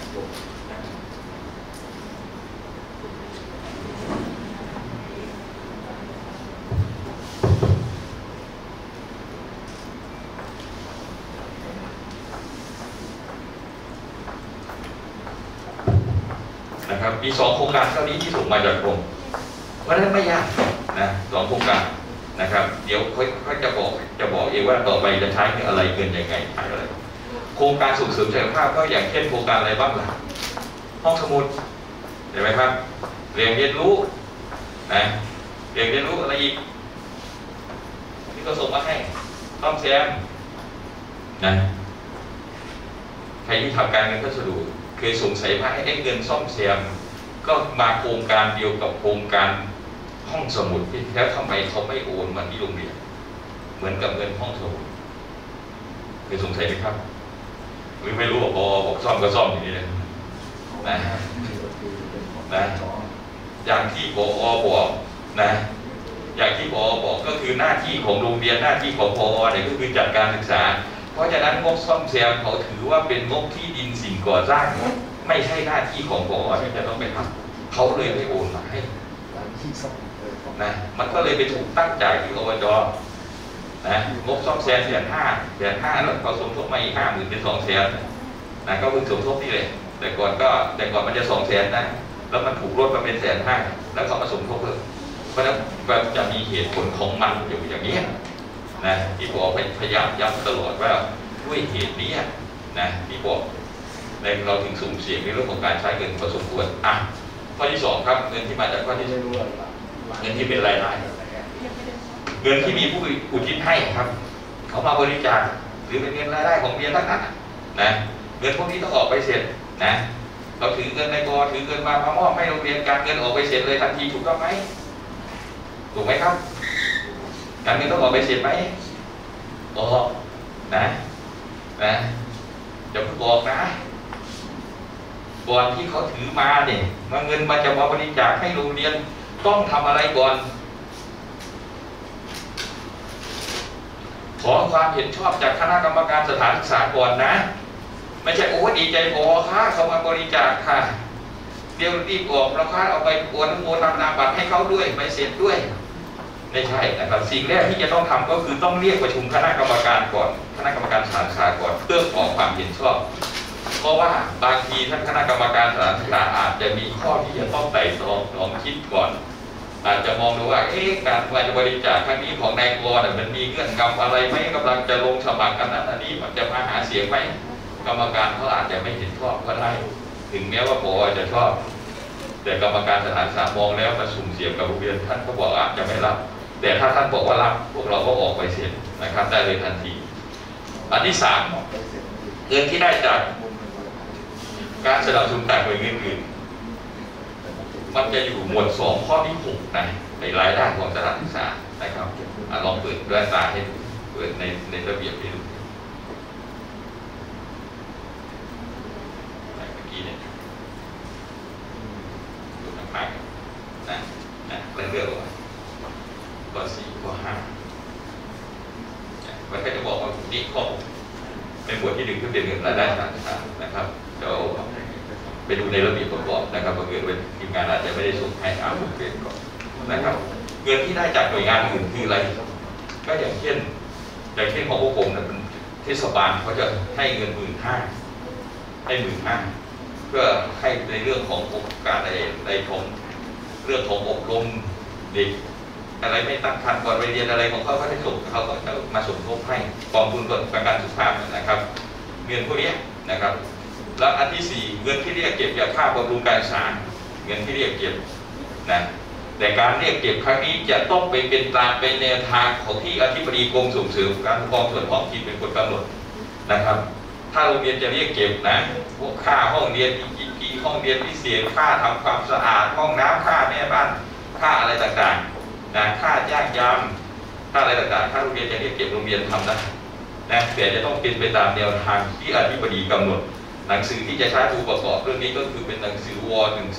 S3: นะครับมี2 โครงการเท่านี้ที่ส่งมาจากกรมเพราะฉะนั้นไม่ยากนะ2 โครงการนะครับเดี๋ยวเขาจะบอกเองว่าต่อไปจะใช้เงินอะไรเงินยังไงอะไรโครงการส่งเสริมศักยภาพก็อย่างเช่นโครงการอะไรบ้างล่ะห้องสมุดเห็นไหมครับเรียนรู้นะเรียนรู้อะไรอีกที่เขาส่งมาให้ซ่อมแซมนะใครที่ทำการเงินพัสดุเคยสงสัยว่าให้เงินซ่อมแซมก็มาโครงการเดียวกับโครงการห้องสมุดที่แล้วทำไมเขาไม่โอนมาที่โรงเรียนเหมือนกับเงินห้องสมุดเคยสงสัยไหมครับหรือไม่รู้ว่าบอกซ่อมก็ซ่อมอย่างนี้เลยนะอย่างที่ผอ.บอกนะอย่างที่ผอ.บอกก็คือหน้าที่ของโรงเรียนหน้าที่ของผอ.เนี่ยก็คือจัดการศึกษาเพราะฉะนั้นงบซ่อมแซมเขาถือว่าเป็นงบที่ดินสิ่งก่อสร้างไม่ใช่หน้าที่ของผอ.ที่จะต้องไปทำเขาเลยไม่โอนมาให้นะมันก็เลยไปถูกตั้งจ่ายที่อบจ.นะงบซ่อมแซม1,500,000แล้วเขาสมทบมาอีก50,000เป็น200,000นะก็เพิ่งสมทบนี่เลยแต่ก่อนมันจะ200,000นะแล้วมันถูกลดมาเป็น150,000แล้วเขามาสมทบเพิ่มเพราะฉะนั้นจะมีเหตุผลของมันอยู่อย่างนี้นะที่บอกพยายามย้ำตลอดว่าด้วยเหตุนี้นะที่บอกเราถึงสุ่มเสี่ยงในเรื่องของการใช้เงินพอสมควรข้อที่2ครับเงินที่มาจากข้อที่เงินที่เป็นรายได้เงินที่มีผู้อุทิศให้ครับเขามาบริจาคหรือเป็นเงินรายได้ของเรียนทั้งนั้นนะเงินพวกนี้ต้องออกไปเสร็จนะเราถือเงินในกอถือเงินมามอบให้โรงเรียนการเงินออกไปเสร็จเลยทันทีถูกต้องไหมถูกไหมครับการเงินต้องออกไปเสร็จไหมออกนะจะพูดบอกนะก่อนที่เขาถือมาเนี่ยมาเงินมาจะมาบริจาคให้โรงเรียนต้องทำอะไรก่อนขอความเห็นชอบจากคณะกรรมการสถานศึกษาก่อนนะไม่ใช่โอ้ดีใจพอค่ะเขามาบริจาคค่ะเดี๋ยวรีบออกเราค่าเอาไปโอนโมทำนามบัตรให้เขาด้วยไปเสร็จด้วยไม่ใช่นะครับสิ่งแรกที่จะต้องทำก็คือต้องเรียกประชุมคณะกรรมการก่อนคณะกรรมการสถานศึกษาก่อนเพื่อขอความเห็นชอบเพราะว่าบางทีท่านคณะกรรมการสถานศึกษาอาจจะมีข้อที่จะต้องไต่ตรองลองคิดก่อนอาจจะมองดูว่าการบริจาคครั้งนี้ของนายกมันมีเงื่อนงำอะไรไหมกำลังจะลงสมัครกันนั้นอันนี้มันจะมาหาเสียงไหมกรรมการเขาอาจจะไม่เห็นชอบก็ได้ถึงแม้ว่าผอ.จะชอบแต่กรรมการสถานศึกษามองแล้วมาสุ่มเสี่ยงกับโรงเรียนท่านก็บอกอาจจะไม่รับแต่ถ้าท่านบอกว่ารับพวกเราก็ออกไปเสร็จนะครับได้เลยทันทีอันที่3เงินที่ได้จากการสนับสนุนต่างหน่วยเงินอื่นมันจะอยู่หมวด2ข้อที่6นะในรายได้ของสถานศึกษานะครับลองเปิดด้วยตาให้ดูเปิดในระเบียบให้ดูเมื่อกี้เนี่ยดูข้างๆนะเรื่องว่าข้อ4ข้อ5มันก็จะบอกว่านี่ข้อเป็นหมวดที่1ที่เป็นเงินรายได้สถานศึกษานะครับเดี๋ยวไปดูในระเบียบประกอบนะครับเกิดเป็นทีมงานอาจจะไม่ได้ส่งให้บุคคลก่อนนะครับเงินที่ได้จากหน่วยงานอื่นคืออะไรก็อย่างเช่นของพวกผมเนี่ยเป็นเทศบาลเขาจะให้เงิน15,000ให้15,000เพื่อให้ในเรื่องของการในของเรื่องของอบรมเด็กอะไรไม่ตั้งครรภ์ก่อนไปเรียนอะไรของเขาได้ส่งเขาก็จะมาสมทบให้กองทุนประกันสุขภาพนะครับเงินพวกนี้นะครับแล้วอันที่4เงินที่เรียกเก็บจากค่าบำรุงการศึกษาเงินที่เรียกเก็บนะแต่การเรียกเก็บครั้งนี้จะต้องเป็นตามเป็นแนวทางของที่อธิบดีกรมส่งเสริมการปกครองส่วนท้องถิ่นเป็นคนกำหนดนะครับถ้าโรงเรียนจะเรียกเก็บนะพวกค่าห้องเรียนห้องเรียนพิเศษค่าทำความสะอาดห้องน้ำค่าแม่บ้านค่าอะไรต่างๆนะค่าจ้างยามค่าอะไรต่างๆถ้าโรงเรียนจะเรียกเก็บโรงเรียนทำได้นะแต่จะต้องเป็นไปตามแนวทางที่อธิบดีกำหนดหนังสือที่จะใช้ผู้ประกอบเรื่องนี้ก็คือเป็นหนังสือว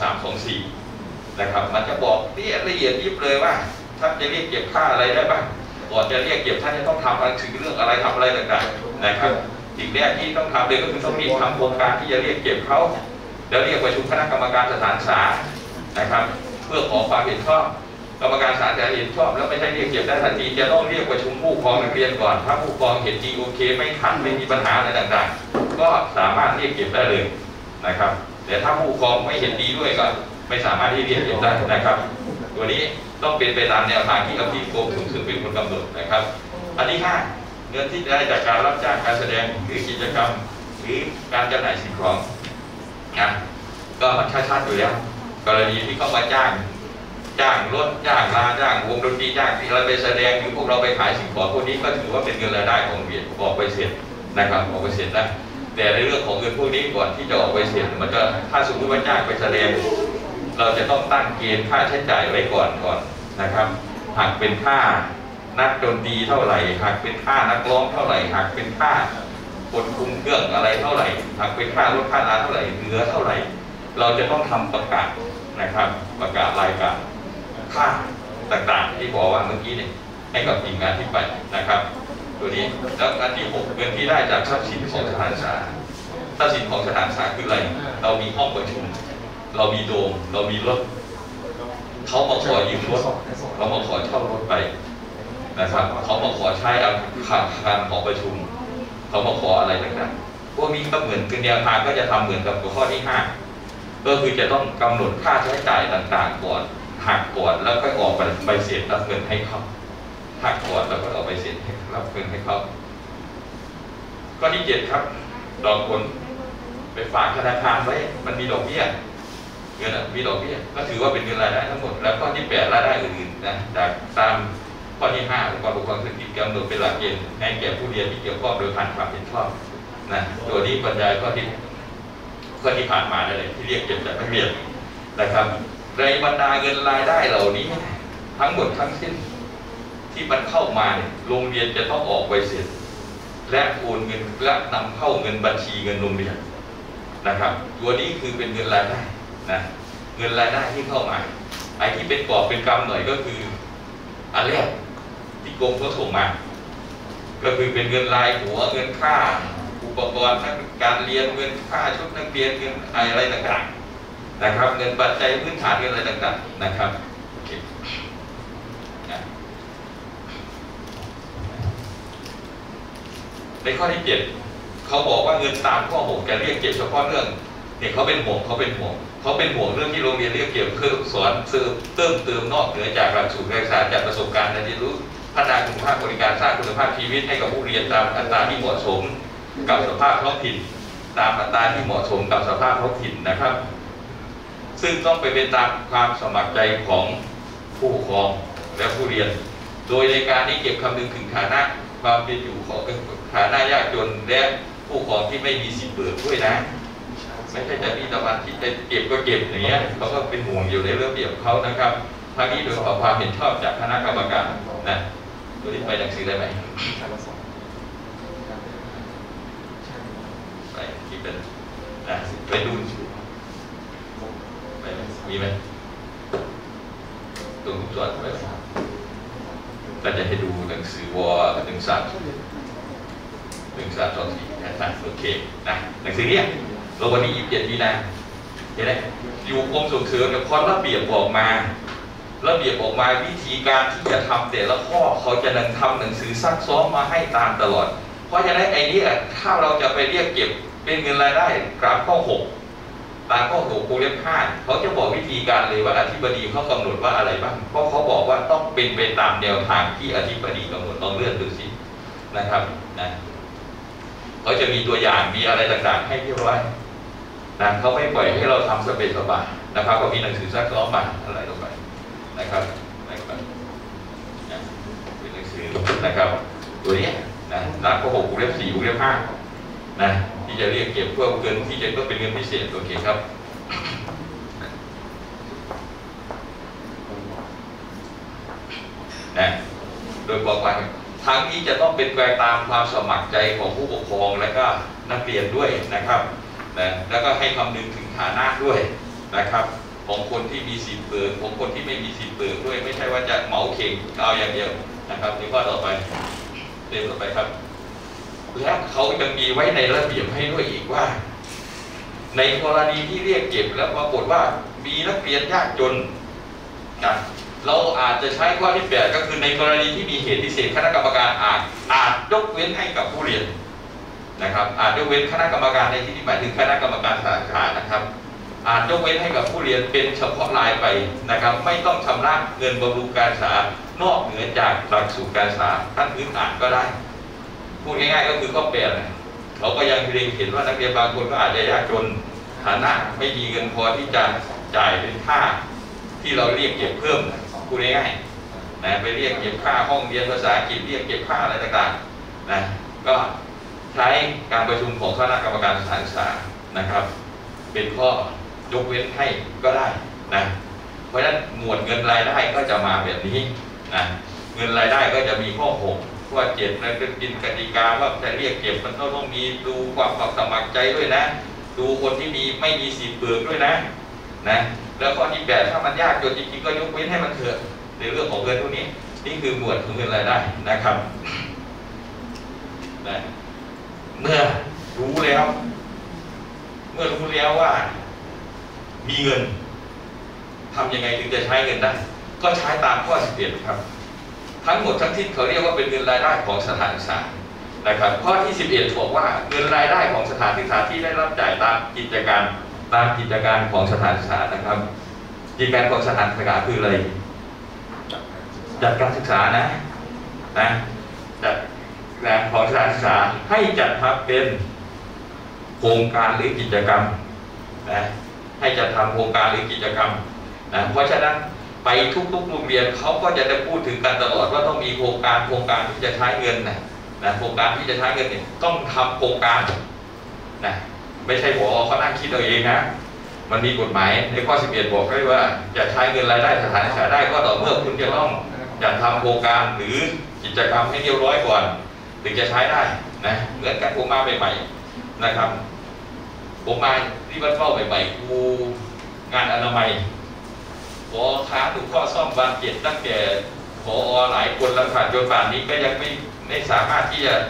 S3: 1324นะครับมันจะบอกละเอียดยิบเลยว่าท่านจะเรียกเก็บค่าอะไรได้บ้างก่อนจะเรียกเก็บท่านจะต้องทำหนังสือเรื่องอะไรทำอะไรต่างๆนะครับสิ่งแรกที่ต้องทำเลยก็คือต้องมีทำโครงการที่จะเรียกเก็บเขาแล้วเรียกประชุมคณะกรรมการสถานศึกษานะครับเพื่อขอความเห็นชอบกรรมการสถานศึกษาเห็นชอบแล้วไม่ใช่เรียกเก็บได้ทันทีจะต้องเรียกประชุมผู้ปกครองนักเรียนก่อนถ้าผู้ปกครองเห็นดีโอเคไม่ขัดไม่มีปัญหาอะไรต่างๆก็สามารถเรียกเก็บได้เลยนะครับแต่ถ้าผู้ปกครองไม่เห็นดีด้วยก็ไม่สามารถที่เรียกเก็บได้นะครับตัวนี้ต้องเป็นไปตามแนวทางที่อธิบดีกรมส่งเสริมเป็นคนกำหนดนะครับอันที่5เงินที่ได้จากการรับจ้างการแสดงหรือกิจกรรมหรือการจำหน่ายสิ่งของนะก็มันชัดๆอยู่แล้วกรณีที่เขามาจ้างรถจ้างลาจ้างวงดนตรีจ้างที่เราไปแสดงหรือพวกเราไปขายสิ่งของพวกนี้ก็ถือว่าเป็นเงินรายได้ของโรงเรียนออกไปเสร็จนะครับออกไปเสร็จนะแต่ในเรื่องของเงินพวกนี้ก่อนที่จะออกไปเสร็จมันจะถ้าสมมติว่าจ้างไปแสดงเราจะต้องตั้งเกณฑ์ค่าใช้จ่ายไว้ก่อนนะครับหากเป็นค่านักดนตรีเท่าไหร่หากเป็นค่านักร้องเท่าไหร่หากเป็นค่าคนคุมเครื่องอะไรเท่าไหร่หากเป็นค่ารถค่าลาเท่าไหร่เหลือเท่าไหร่เราจะต้องทำประกาศนะครับประกาศรายการค่าต่างๆที่บอกว่าเมื่อกี้เนี่ยให้กับทีมงานที่ไปนะครับตัวนี้แล้วอันที่6เงินที่ได้จากทรัพย์สินของสถานศึกษาทรัพย์สินของสถานศึกษาคืออะไรเรามีห้องประชุมเรามีโดมเรามีรถเขามาขอยืมรถเขามาขอเช่ารถไปนะครับเขามาขอใช้อาคารของประชุมเขามาขออะไรต่างๆพวกนี้ก็เหมือนเป็นแนวทางก็จะทำเหมือนกับข้อที่5ก็คือจะต้องกำหนดค่าใช้จ่ายต่างๆก่อนหักก่อนแล้วก็ออกไปเสร็จรับเงินให้เขาหักก่อนแล้วก็ออกไปเสร็จรับเงินให้เขาข้อที่7ครับดอกผลไปฝากธนาคารไว้มันมีดอกเบี้ยเงินมีดอกเบี้ยก็ถือว่าเป็นเงินรายได้ทั้งหมดแล้วข้อที่8รายได้อื่นๆนะจากตามข้อที่5องค์กรปกครองส่วนท้องถิ่นกำหนดเป็นหลักเกณฑ์ให้แก่ผู้เรียนที่เกี่ยวข้องโดยผ่านความเห็นชอบนะตัวนี้บรรยายข้อที่ผ่านมาได้เลยที่เรียกเก็บจากนักเรียนนะครับในบรรดาเงินรายได้เหล่านี้ทั้งหมดทั้งสิ้นที่มันเข้ามาเนี่ยโรงเรียนจะต้องออกใบเสร็จและโอนเงินและนำเข้าเงินบัญชีเงินโรงเรียนนะครับตัวนี้คือเป็นเงินรายได้นะเงินรายได้ที่เข้ามาไอ้ที่เป็นกอบเป็นกำหน่อยก็คืออันแรกที่กรมเขาส่งมาก็คือเป็นเงินรายหัวเงินค่าอุปกรณ์การเรียนเงินค่าชุดนักเรียนเงินอะไรต่างๆนะครับเงินปัจจัยพื้นฐานเงินอะไรต่างๆนะครับโอเคในข้อที่ 7เขาบอกว่าเงินตามข้อ 6จะเรียกเก็บเฉพาะเรื่องเนี่ยเขาเป็นห่วงเรื่องที่โรงเรียนเรียกเก็บคือสอนเติมนอกเหนือจากหลักสูตรการศึกษาจากประสบการณ์การเรียนรู้พัฒนาคุณภาพบริการสร้างคุณภาพชีวิตให้กับผู้เรียนตามอัตราที่เหมาะสมกับสภาพท้องถิ่นตามอัตราที่เหมาะสมกับสภาพท้องถิ่นนะครับซึ่งต้องไปเป็นตามความสมัครใจของผู้ปกครองและผู้เรียนโดยในการที่เก็บคำนึงถึงฐานะความเป็นอยู่ของฐานะยากจนและผู้ปกครองที่ไม่มีสิทธิ์เบิกด้วยนะไม่ใช่จะมีตะวันที่จะเก็บก็เก็บอย่างเงี้ยเขาก็เป็นห่วงอยู่ในเรื่องเดียวเขานะครับทั้งนี้โดยขอความเห็นชอบจากคณะกรรมการนะตัวนี้ไปหนังสือได้ไหมไปที่เป็นไปดูไปมีไหมตรงทุกส่วนไปก็จะให้ดูหนังสือวอ1324นะโอเคนะหนังสือเนี้ยเราวันนี้27 มีนาเห็นไหมอยู่กรมส่งเสริมเนี่ยพอระเบียบออกมาวิธีการที่จะทำแต่ละข้อเขาจะทำหนังสือซักซ้อมมาให้ตามตลอดเพราะฉะนั้นไอ้นี้ถ้าเราจะไปเรียกเก็บเป็นเงินรายได้กราฟข้อ 6ตามข้อ 6 วงเล็บ 5เขาจะบอกวิธีการเลยว่าอธิบดีเขากำหนดว่าอะไรบ้างเพราะเขาบอกว่าต้องเป็นไปตามแนวทางที่อธิบดีกำหนดลองเลื่อนดูสินะครับนะเขาจะมีตัวอย่างมีอะไรต่างๆให้เรียบร้อยนะเขาไม่ปล่อยให้เราทำสเปซสปานะครับก็มีหนังสือซักซ้อมมาอะไรลงไปนะครับเป็นหนังสือนะครับตัวนี้นะตามข้อ 6 วงเล็บ 4 วงเล็บ 5นะที่จะเรียกเก็บเพื่อเงินที่จะต้องเป็นเงินพิเศษโอเคครับนะโดยบอกว่าทั้งนี้จะต้องเป็นไปตามความสมัครใจของผู้ปกครองและก็นักเรียนด้วยนะครับนะแล้วก็ให้คำนึงถึงฐานะด้วยนะครับของคนที่มีสิทธิ์เบิกของคนที่ไม่มีสิทธิ์เบิกด้วยไม่ใช่ว่าจะเหมาเข่งเอาอย่างเดียวนะครับในข้อต่อไปเรียนต่อไปครับและเขายังมีไว้ในระเบียบให้ด้วยอีกว่าในกรณีที่เรียกเก็บแล้วปรากฏว่ามีนักเรียนยากจนนะเราอาจจะใช้ข้อที่ 8ก็คือในกรณีที่มีเหตุพิเศษคณะกรรมการอาจยกเว้นให้กับผู้เรียนนะครับอาจยกเว้นคณะกรรมการในที่นี้หมายถึงคณะกรรมการสาขานะครับอาจยกเว้นให้กับผู้เรียนเป็นเฉพาะรายไปนะครับไม่ต้องชำระเงินบำรุงการศึกษานอกเหนือจากหลักสูตรการศึกษาขั้นพื้นฐานก็ได้พูดง่ายๆก็คือข้อ 8เขาก็ยังเห็นว่านักเรียนบางคนก็อาจจะยากจนฐานะไม่มีเงินพอที่จะจ่ายเป็นค่าที่เราเรียกเก็บเพิ่มพูดง่ายๆนะไปเรียกเก็บค่าห้องเรียนภาษาอังกฤษเรียกเก็บค่าอะไรต่างๆนะก็ใช้การประชุมของคณะกรรมการสถานศึกษานะครับเป็นข้อยกเว้นให้ก็ได้นะเพราะฉะนั้นหมวดเงินรายได้ก็จะมาแบบนี้นะเงินรายได้ก็จะมีข้อ 6 ข้อ 7และเป็นกติกาว่าจะเรียกเก็บมันต้องมีดูความสมัครใจด้วยนะดูคนที่ไม่มีสิทธิ์เบิกด้วยนะแล้วข้อที่ 8ถ้ามันยากจนจริงๆก็ยกเว้นให้มันเถอะในเรื่องของเงินพวกนี้นี่คือหมวดของเงินรายได้นะครับนะเมื่อรู้แล้วว่ามีเงินทำยังไงถึงจะใช้เงินได้ก็ใช้ตามข้อ 11ครับทั้งหมดทั้งสิ้นเขาเรียกว่าเป็นเงินรายได้ของสถานศึกษานะครับข้อที่ 11บอกว่าเงินรายได้ของสถานศึกษาที่ได้รับจ่ายตามกิจการของสถานศึกษานะครับกิจการของสถานศึกษาคืออะไรจัดการศึกษานะจัดการของสถานศึกษาให้จัดทำเป็นโครงการหรือกิจกรรมให้จัดทำโครงการหรือกิจกรรมเพราะฉะนั้นไปทุกโรงเรียนเขาก็จะได้พูดถึงกันตลอดว่าต้องมีโครงการที่จะใช้เงินโครงการที่จะใช้เงินเนี่ยต้องทำโครงการไม่ใช่บอกเขานั่งคิดเอาเองนะมันมีกฎหมายในข้อ 11บอกไว้ว่าจะใช้เงินรายได้สถานศึกษาได้ก็ต่อเมื่อคุณจะต้องจัดทำโครงการหรือกิจกรรมให้เรียบร้อยก่อนถึงจะใช้ได้เหมือนกันผมมาใหม่ๆนะครับผมมาที่บ้านเฝ้าใหม่ๆครูงานอนามัยพอค้างถูกข้อซ่อมบานเจ็ดตั้งแต่พอหลายคนแล้วผ่านจนป่านนี้ก็ยังไม่สามารถที่จะ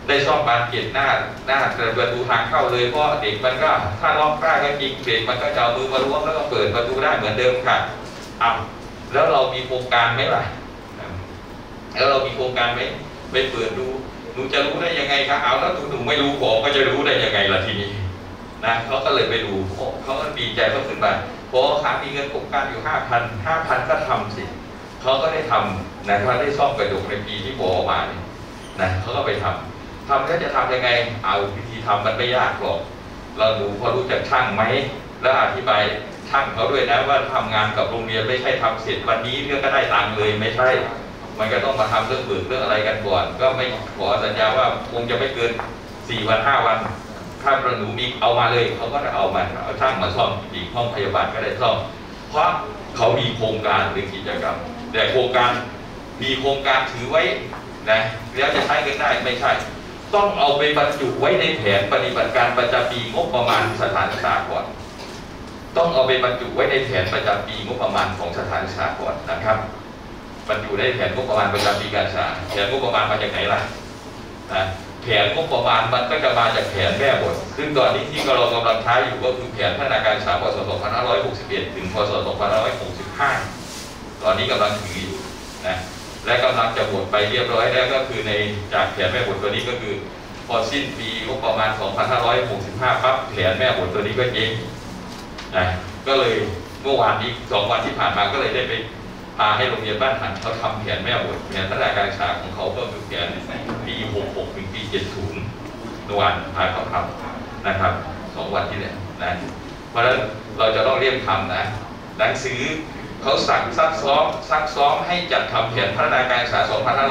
S3: ได้ซ่อมบานเกล็ดหน้าประตูทางเข้าเลยเพราะเด็กมันก็ถ้าล็อกได้ก็จริงเด็กมันก็จะเอามือมาล้วงแล้วก็เปิดประตูได้เหมือนเดิมค่ะแล้วเรามีโครงการไหมล่ะแล้วเรามีโครงการไหมไปเปิดดูหนูจะรู้ได้ยังไงครับเอาแล้วหนูไม่รู้ผมก็จะรู้ได้ยังไงล่ะทีนี้นะเขาก็เลยไปดูเขาก็ดีใจเขาขึ้นมาเพราะขามีเงินโครงการอยู่5,000ก็ทำสิเขาก็ได้ทำนะเขาได้ซ่อมกระจกในปีที่บอกมาเนี่ยนะเขาก็ไปทำแล้วจะทำยังไงเอาวิธีทำมันไม่ยากหรอกเราดูพอรู้จักช่างไหมแล้วอธิบายช่างเขาด้วยนะว่าทำงานกับโรงเรียนไม่ใช่ทำเสร็จวันนี้เรื่องก็ได้ตังค์เลยไม่ใช่มันก็ต้องมาทำเรื่องเบิกเรื่องอะไรกันก่อนก็ไม่ขอสัญญาว่าคงจะไม่เกิน4 วัน 5 วันถ้าหนูมีเอามาเลยเขาก็จะเอาช่างมาซ่อมอีกห้องพยาบาลก็ได้ซ่อมเพราะเขามีโครงการหรือกิจกรรมแต่โครงการมีโครงการถือไว้นะแล้วจะใช้เงินได้ไม่ใช่ต้องเอาไปบรรจุไว้ในแผนปฏิบัติการประจำปีงบประมาณสถานศึกษาก่อนต้องเอาไปบรรจุไว้ในแผนประจำปีงบประมาณของสถานศึกษาก่อนนะครับบรรจุได้แผนงบประมาณประจำปีการศึกษาแผนงบประมาณมาจากไหนล่ะแผนงบประมาณมันก็จะมาจากแผนแม่บทซึ่งตอนนี้ที่เรากำลังใช้อยู่ก็คือแผนพัฒนาการศึกษาพศ 2561 ถึงพศ 2565 ตอนนี้กำลังถืออยู่นะและกำลังจะหมดไปเรียบร้อยแล้วก็คือในจากแผนแม่บทตัวนี้ก็คือพอสิ้นปีงบประมาณ 2565 ปั๊บแผนแม่บทตัวนี้ก็เจ๊งนะก็เลยเมื่อวานนี้2 วันที่ผ่านมาก็เลยได้ไปพาให้โรงเรียนบ้านหันเขาทำแผนแม่บทแผนพัฒนาการศึกษาของเขาก็คือแผนปี 66 ถึงปี 70 เมื่อวานพาเขาทำนะครับ2 วันที่แล้วนะเพราะฉะนั้นเราจะต้องเรียกทำนะหนังสือเขาสั่งซักซ้อมให้จัดทำแผนพัฒนาการศึกษา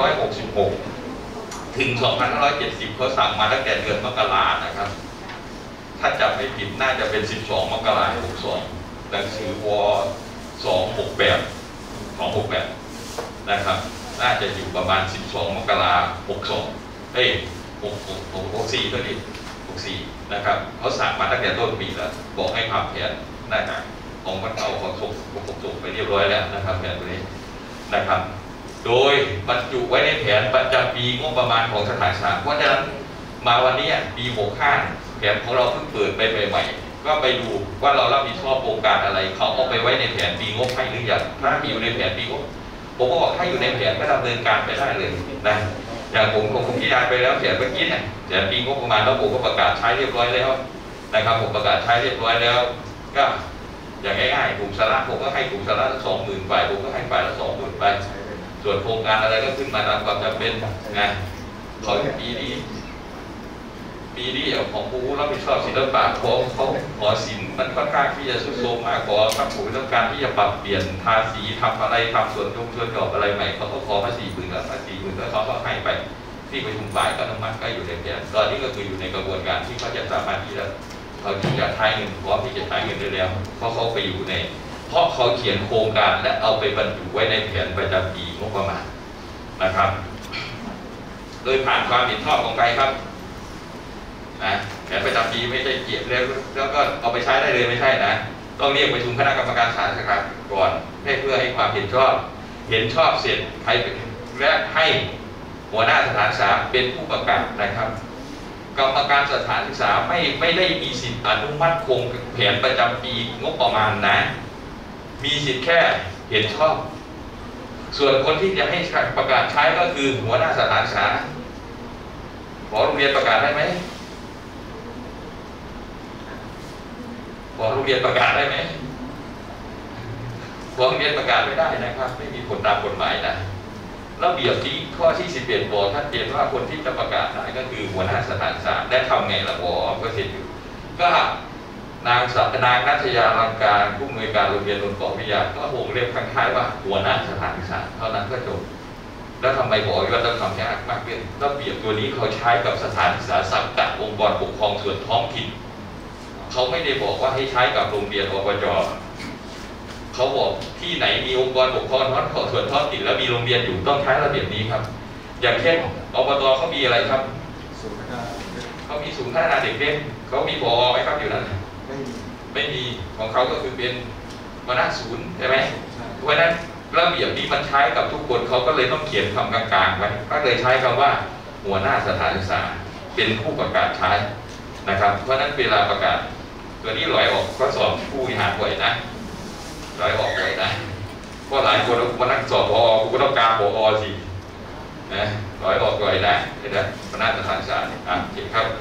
S3: 2566 ถึง 2570 เขาสั่งมาตั้งแต่เดือนมกรานะครับถ้าจำไม่ผิดน่าจะเป็น 12 มกราคม 62 หนังสือว268นะครับน่าจะอยู่ประมาณ 12 มกราคม 62 64ก็ดี64นะครับเขาสั่งมาตั้งแต่ต้นปีแล้วบอกให้ทำแผนน่าจะของวันเก่าของส่งไปเรียบร้อยแล้วนะครับแผนตัวนี้นะครับโดยบรรจุไว้ในแผนประจำปีงบประมาณของสถานศึกษาเพราะฉะนั้นมาวันนี้ปี 65 แผนของเราเพิ่งเปิดไปใหม่ๆก็ไปดูว่าเรารับผิดชอบโครงการอะไรเขาเอาไปไว้ในแผนปีงบให้หรือยังถ้ามีอยู่ในแผนปีงบผมก็บอกให้อยู่ในแผนก็ดำเนินการไปได้เลยนะอย่างผมที่ย้ายไปแล้วแผนเมื่อกี้เนี่ยแผนปีงบประมาณแล้วผมก็ประกาศใช้เรียบร้อยแล้วนะครับผมประกาศใช้เรียบร้อยแล้วก็อย่างง่ายๆกลุ่มสาระผมก็ให้กลุ่มสาระละ 20,000 ฝ่ายผมก็ให้ฝ่ายละ 20,000 ไปส่วนโครงการอะไรก็ขึ้นมาตามความจำเป็นนะเขาปีนี้ของผู้รับผิดชอบศิลปะเขาขอศิลป์มันค่อนข้างที่จะสุดโทรมมากขอครับผมต้องการที่จะปรับเปลี่ยนทาสีทำอะไรทำส่วนดอกอะไรใหม่เขาก็ขอมา 40,000 แล้ว40,000แล้วเขาก็ให้ไปที่ประชุมฝ่ายก็อนุมัติก็อยู่ในแผนตอนนี้ก็คืออยู่ในกระบวนการที่เขาจะสามารถที่จะเขาที่จะใช้เงินพร้อมที่จะใช้เงินได้แล้วเพราะเขาไปอยู่ในเพราะเขาเขียนโครงการและเอาไปบรรจุไว้ในแผนประจำปีงบประมาณนะครับโดยผ่านความเห็นชอบของใครครับนะแผนประจำปีไม่ใช่เกียรติแล้วก็เอาไปใช้ได้เลยไม่ใช่นะต้องเรียกประชุมคณะกรรมการสถานศึกษาก่อนเพื่อให้ความเห็นชอบเสร็จและให้หัวหน้าสถานศึกษาเป็นผู้ประกาศนะครับกรรมการสถานศึกษาไม่ได้มีสิทธิอนุมัติโครงแผนประจำปีงบประมาณนะมีสิทธิ์แค่เห็นชอบส่วนคนที่จะให้ประกาศใช้ก็คือหัวหน้าสถานศึกษาขอโรงเรียนประกาศได้ไหมขอโรงเรียนประกาศได้ไหมขอโรงเรียนประกาศไม่ได้นะครับไม่มีผลตามกฎหมายนะระเบียบที่ข้อที่ 11 บอกชัดเจนว่าคนที่จะประกาศได้ก็คือหัวหน้าสถานศึกษาได้ทำไงล่ะก็เสร็จอยู่ก็นางนัทยาลังการผู้อำนวยการโรงเรียนนนท์เกาะวิทยาก็วงเล็บข้างๆว่าหัวหน้าสถานศึกษาเท่านั้นก็จบแล้วทำไมบอกว่าต้องทำยากมากขึ้นระเบียบตัวนี้เขาใช้กับสถานศึกษาสังกัดองค์กรปกครองส่วนท้องถิ่นเขาไม่ได้บอกว่าให้ใช้กับโรงเรียนอบจ.เขาบอกที่ไหนมีองค์กรปกครองส่วนท้องถิ่นแล้วมีโรงเรียนอยู่ต้องใช้ระเบียบนี้ครับอย่างเช่นอบต.เขามีอะไรครับเขามีศูนย์พัฒนาเด็กเล็กเขามีผอ.ไหมครับอยู่นั้นไม่มีของเขาก็คือเป็นหัวหน้าศูนย์ใช่ไหมเพราะฉะนั้นระเบียบนี้มันใช้กับทุกคนเขาก็เลยต้องเขียนคำกลางๆไว้ก็เลยใช้คำว่าหัวหน้าสถานศึกษาเป็นผู้ประกาศใช้นะครับเพราะนั้นเวลาประกาศตัวนี้ลอยออกข้อสอบผู้บริหารบ่อยนะลอยออกบ่อยนะเพราะหลายคนมานั่งสอบพอกูก็ต้องการพอสินะลอยออกบ่อยนะเห็นไหมคณะสถานศึกษาเห็นครับ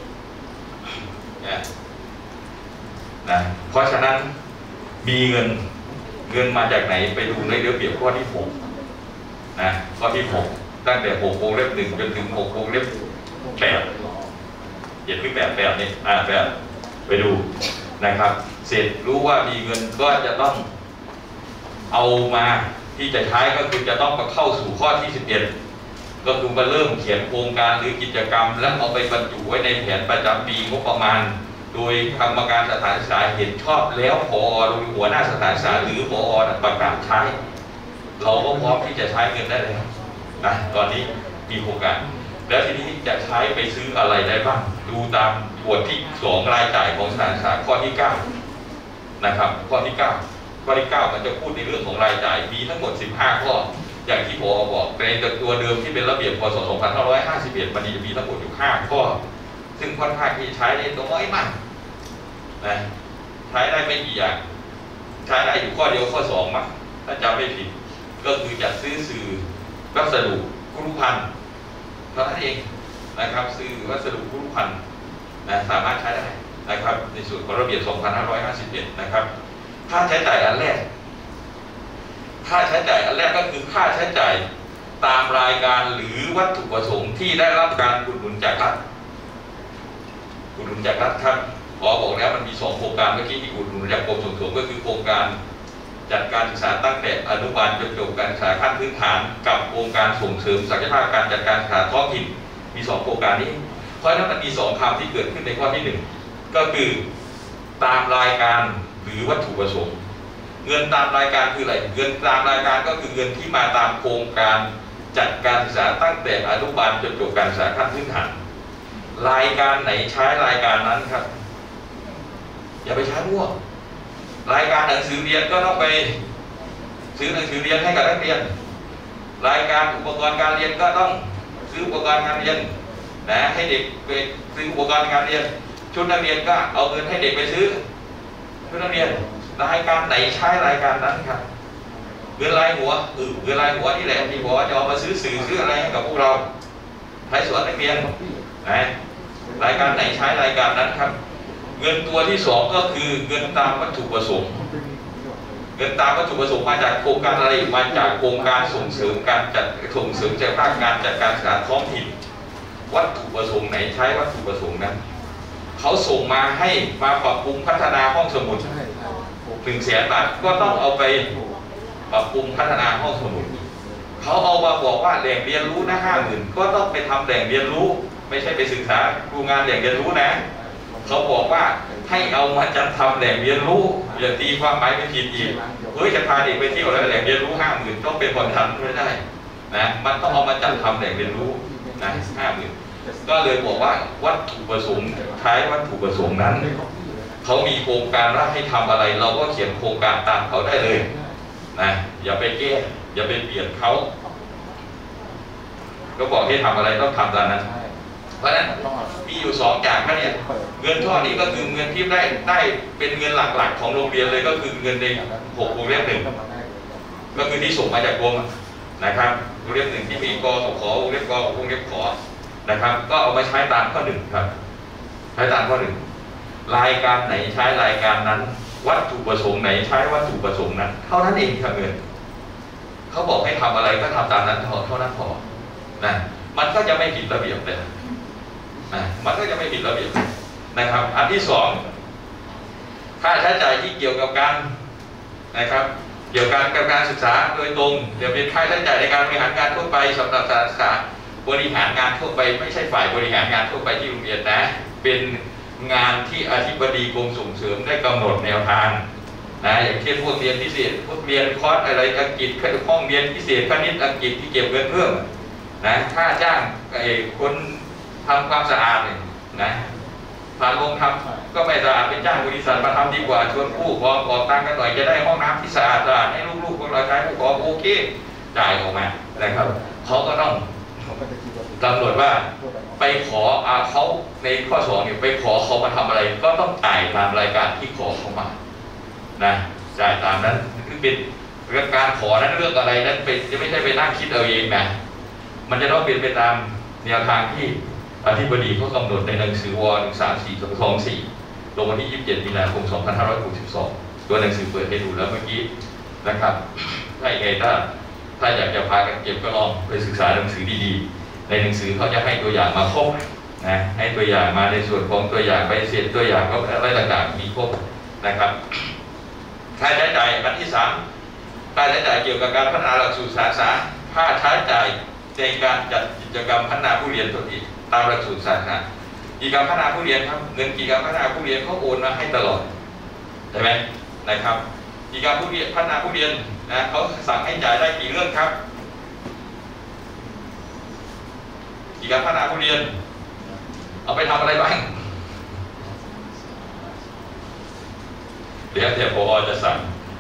S3: นะเพราะฉะนั้นมีเงินมาจากไหนไปดูในระเบียบข้อที่6นะข้อที่6ตั้งแต่6วงเล็บ1จนถึง6วงเล็บ8เห็นที่8นี่8ไปดูนะครับเสร็จรู้ว่ามีเงินก็จะต้องเอามาที่จะใช้ก็คือจะต้องเข้าสู่ข้อที่11ก็คือมาเริ่มเขียนโครงการหรือกิจกรรมแล้วเอาไปบรรจุไว้ในแผนประจำปีงบประมาณโดยกรรมการสถานศึกษาเห็นชอบแล้วผอหรือหัวหน้าสถานศึกษาหรือผอประกาศใช้เราก็พร้อมที่จะใช้เงินได้เลยนะตอนนี้มีโครงการแล้วทีนี้จะใช้ไปซื้ออะไรได้บ้างดูตามบทที่2รายจ่ายของสถานศึกษาข้อที่9นะครับข้อที่9มันจะพูดในเรื่องของรายจ่ายมีทั้งหมด15ข้ออย่างที่ผอบอกในตัวเดิมที่เป็นระเบียบพศ2551มันจะมีทั้งหมดอยู่5ข้อซึ่งค่อนข้างที่ใช้ได้น้อยมากนะใช้ได้ไม่กี่อย่างใช้ได้อยู่ข้อเดียวข้อ2มั้งถ้าจำไม่ผิดก็คือจัดซื้อสื่อวัสดุครุภัณฑ์เท่านั้นเองนะครับสื่อวัสดุครุภัณฑ์นะสามารถใช้ได้นะครับในส่วนของระเบียบ2551นะครับค่าใช้จ่ายอันแรกก็คือค่าใช้จ่ายตามรายการหรือวัตถุประสงค์ที่ได้รับการอุดหนุนจากรัฐครับขอบอกแล้วมันมี2โครงการเมื่อกี้ที่อุดหนุนจากกรมส่งเสริมก็คือโครงการจัดการศึกษาตั้งแต่อนุบาลจนจบการศึกษาขั้นพื้นฐานกับโครงการส่งเสริมศักยภาพการจัดการศึกษาท้องถิ่นมี2โครงการนี้เพราะฉะนั้นมันมี2คำที่เกิดขึ้นในข้อที่1ก็คือตามรายการหรือวัตถุประสงค์เงินตามรายการคืออะไรเงินตามรายการก็คือเงินที่มาตามโครงการจัดการศึกษาตั้งแต่อนุบาลจนจบการศึกษาขั้นพื้นฐานรายการไหนใช้รายการนั้นครับอย่าไปใช้มั่วรายการหนังสือเรียนก็ต้องไปซื้อหนังสือเรียนให้กับนักเรียนรายการอุปกรณ์การเรียนก็ต้องซื้ออุปกรณ์การเรียนนะให้เด็กไปซื้ออุปกรณ์การเรียนชุดนักเรียนก็เอาเงินให้เด็กไปซื้อชุดนักเรียนรายการไหนใช้รายการนั้นครับเงินรายหัวเงินรายหัวนี่แหละที่บอกว่าจะเอามาซื้อสื่อซื้ออะไรให้กับพวกเราใช้สวนนักเรียนนะรายการไหนใช้รายการนั้นครับเงินตัวที่2ก็คือเงินตามวัตถุประสงค์เงินตามวัตถุประสงค์มาจากโครงการอะไรมาจากโครงการส่งเสริมการจัดส่งเสริมจากภาคการจัดการศึกษาท้องถิ่นวัตถุประสงค์ไหนใช้วัตถุประสงค์นั้นเขาส่งมาให้มาปรับปรุงพัฒนาห้องสมุด100,000 บาทก็ต้องเอาไปปรับปรุงพัฒนาห้องสมุดเขาเอามาบอกว่าแหล่งเรียนรู้นะ50,000ก็ต้องไปทำแหล่งเรียนรู้ไม่ใช่ไปศึกษาดูงานแหล่งเรียนรู้นะเขาบอกว่าให้เอามาจัดทำแหล่งเรียนรู้อย่าตีความหมายเป็นผิดอีกเฮ้ยจะพาเด็กไปเที่ยวแล้วแหล่งเรียนรู้50,000ต้องเป็นคนทำไม่ได้นะมันต้องเอามาจัดทำแหล่งเรียนรู้นะ50,000ก็เลยบอกว่าวัตถุประสงค์ใช้วัตถุประสงค์นั้นเขามีโครงการว่าให้ทำอะไรเราก็เขียนโครงการตามเขาได้เลยนะอย่าไปแก้อย่าไปเปลี่ยนเขาก็บอกให้ทำอะไรต้องทำตามนั้นเพราะฉะนั้นมีอยู่2อย่างก็เนี่ยเงินท่อนี้ก็คือเงินที่ได้เป็นเงินหลักๆของโรงเรียนเลยก็คือเงินใน6วงเล็บ1ก็คือที่ส่งมาจากกรมนะครับวงเล็บ1ที่มีกขอวงเล็บกวงเล็บขอนะครับก็เอามาใช้ตามข้อ1ครับใช้ตามข้อ1รายการไหนใช้รายการนั้นวัตถุประสงค์ไหนใช้วัตถุประสงค์นั้นเท่านั้นเองครับเงินเขาบอกให้ทำอะไรก็ทำตามนั้นเท่านั้นพอนะมันก็จะไม่ผิดระเบียบเลยมันก็จะไม่ผิดระเบียบนะครับอันที่2ค่าใช้จ่ายที่เกี่ยวกับการนะครับเกี่ยวกับการศึกษาโดยตรงเดี๋ยวเป็นค่าใช้จ่ายในการบริหารงานทั่วไปสำหรับสถานศึกษาบริหารงานทั่วไปไม่ใช่ฝ่ายบริหารงานทั่วไปที่โรงเรียนนะเป็นงานที่อธิบดีกรมส่งเสริมได้กำหนดแนวทางนะอย่างเช่นพวกเรียนพิเศษพวกเรียนคอร์สอะไรอังกฤษห้องเรียนพิเศษคณิตอังกฤษที่เก็บเงินเพิ่มนะค่าจ้างคนทำความสะอาดนะผ่านโรงทำก็ไม่สะอาดเป็นจ้างบริษัทมาทำดีกว่าชวนผู้ปกครองตังกันหน่อยจะได้ห้องน้ำที่สะอาดให้ลูกๆพวกเราใช้ผู้ปกครองโอเคจ่ายออกมานะครับเขาก็ต้องกำหนดว่าไปไปขอเขาในข้อ2เนี่ยไปขอเขามาทำอะไรก็ต้องจ่ายตามรายการที่ขอเขามานะจ่ายตามนั้นคือเป็นเรื่องการขอนั้นเรื่องอะไรนั้นเป็นจะไม่ใช่ไปนั่งคิดเอาเองนะมันจะต้องเป็นไปตามแนวทางที่อธิบดีเขากำหนดในหนังสือว13424ลงวันที่27 มีนาคม 2562ตัวหนังสือเปิดให้ดูแล้วเมื่อกี้นะครับถ้าอย่างไรถ้าอยากจะพากันเก็บก็ลองไปศึกษาหนังสือดีๆในหนังสือเขาจะให้ตัวอย่างมาครบนะให้ตัวอย่างมาในส่วนของตัวอย่างใบเสร็จตัวอย่างก็อะไรต่างๆมีครบนะครับค่าใช้จ่ายอันที่3ค่าใช้จ่ายเกี่ยวกับการพัฒนาหลักสูตรสาขาค่าใช้จ่ายในการจัดกิจกรรมพัฒนาผู้เรียนตัวเองตามหลักสูตรสาขากิจกรรมพัฒนาผู้เรียนครับเงินกิจกรรมพัฒนาผู้เรียนเขาโอนมาให้ตลอดใช่ไหมนะครับกิจกรรมผู้เรียนพัฒนาผู้เรียนนะเขาสั่งให้จ่ายได้กี่เรื่องครับกิจกรรมพัฒนาผู้เรียนเอาไปทำอะไรบ้างเดี๋ยวผอ.จะสั่ง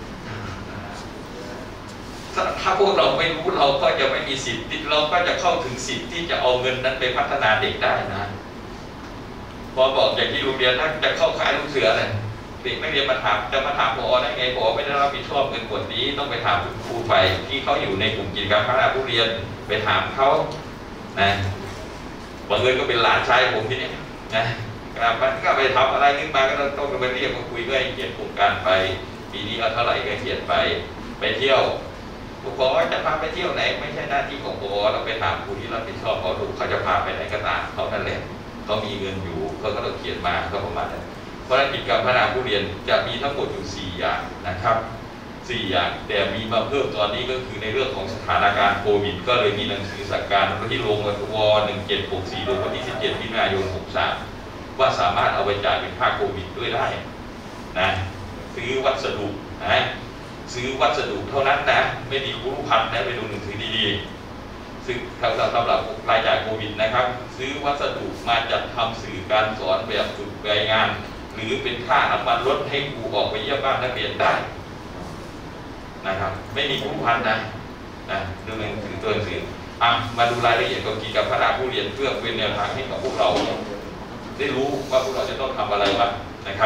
S3: ถ้าพวกเราไม่รู้เราก็จะไม่มีสิทธิ์เราก็จะเข้าถึงสิทธิ์ที่จะเอาเงินนั้นไปพัฒนาเด็กได้นะพอบอกอย่างที่โรงเรียนถ้าจะเข้าค่ายลูกเสือเลยเด็กนักเรียนมาถามจะมาถามผอ.ได้ไงผอ.ไม่ได้รับผิดชอบเงินส่วนนี้ต้องไปถามครูไปที่เขาอยู่ในกลุ่มกิจกรรมพัฒนาผู้เรียนไปถามเขานะบางเงินก็เป็นหลานชายผมทีนี้นะมันก็ไปทำอะไรขึ้นมาก็ต้องไปเรียกมาคุยเพื่อให้เขียนโครงการไปปีนี้เอาเท่าไหร่ก็เขียนไปเที่ยวผู้ปกครองจะพาไปเที่ยวไหนไม่ใช่หน้าที่ของผอ.เราไปถามครูที่รับผิดชอบเขาดูเขาจะพาไปไหนก็ตามเขานั่นแหละเขามีเงินอยู่เขาก็ต้องเขียนมาก็ประมาณนั้นเพราะฉะนั้นกิจกรรมพัฒนาผู้เรียนจะมีทั้งหมดอยู่4อย่างนะครับ4อย่างแต่มีมาเพิ่มตอนนี้ก็คือในเรื่องของสถานการณ์โควิดก็เลยมีหนังสือสั่งการที่ลงว1764ลงวันที่17 มิถุนายน 63ว่าสามารถเอาไปจ่ายเป็นค่าโควิดด้วยได้นะซื้อวัสดุนะซื้อวัสดุเท่านั้นนะไม่มีครูพันนะไปดูหนังสือดีๆซึ่งสำหรับรายจ่ายโควิดนะครับซื้อวัสดุมาจัดทำสื่อการสอนแบบฝึกรายงานหรือเป็นค่าน้ำมันรถให้ครูออกไปเยี่ยมบ้านนักเรียนได้นะครับไม่มีครูพันนะดูหนังสือตัวหนังสือมาดูรายละเอียดของกิจกรรมพัฒนาผู้เรียนเพื่อเป็นแนวทางให้กับพวกเราได้รู้ว่าพวกเราจะต้องทำอะไรบ้างนะครับ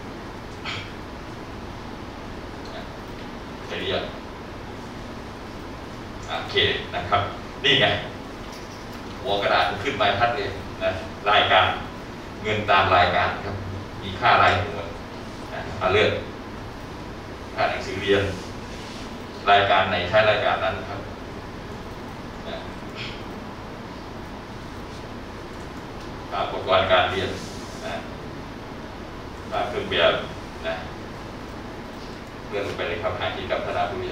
S3: จะเรียกโอเคนะครับนี่ไงหัวกระดาษขึ้นมาทัดเลยนะรายการเงินตามรายการครับมีค่ารายหัวเลือกค่าหนังสือเรียนรายการไหนใช้รายการนั้นครับอุปกรณ์การเรียนเครื่องแบบเลื่อนลงไปเลยครับหากิจกรรมพัฒนาผู้เรียน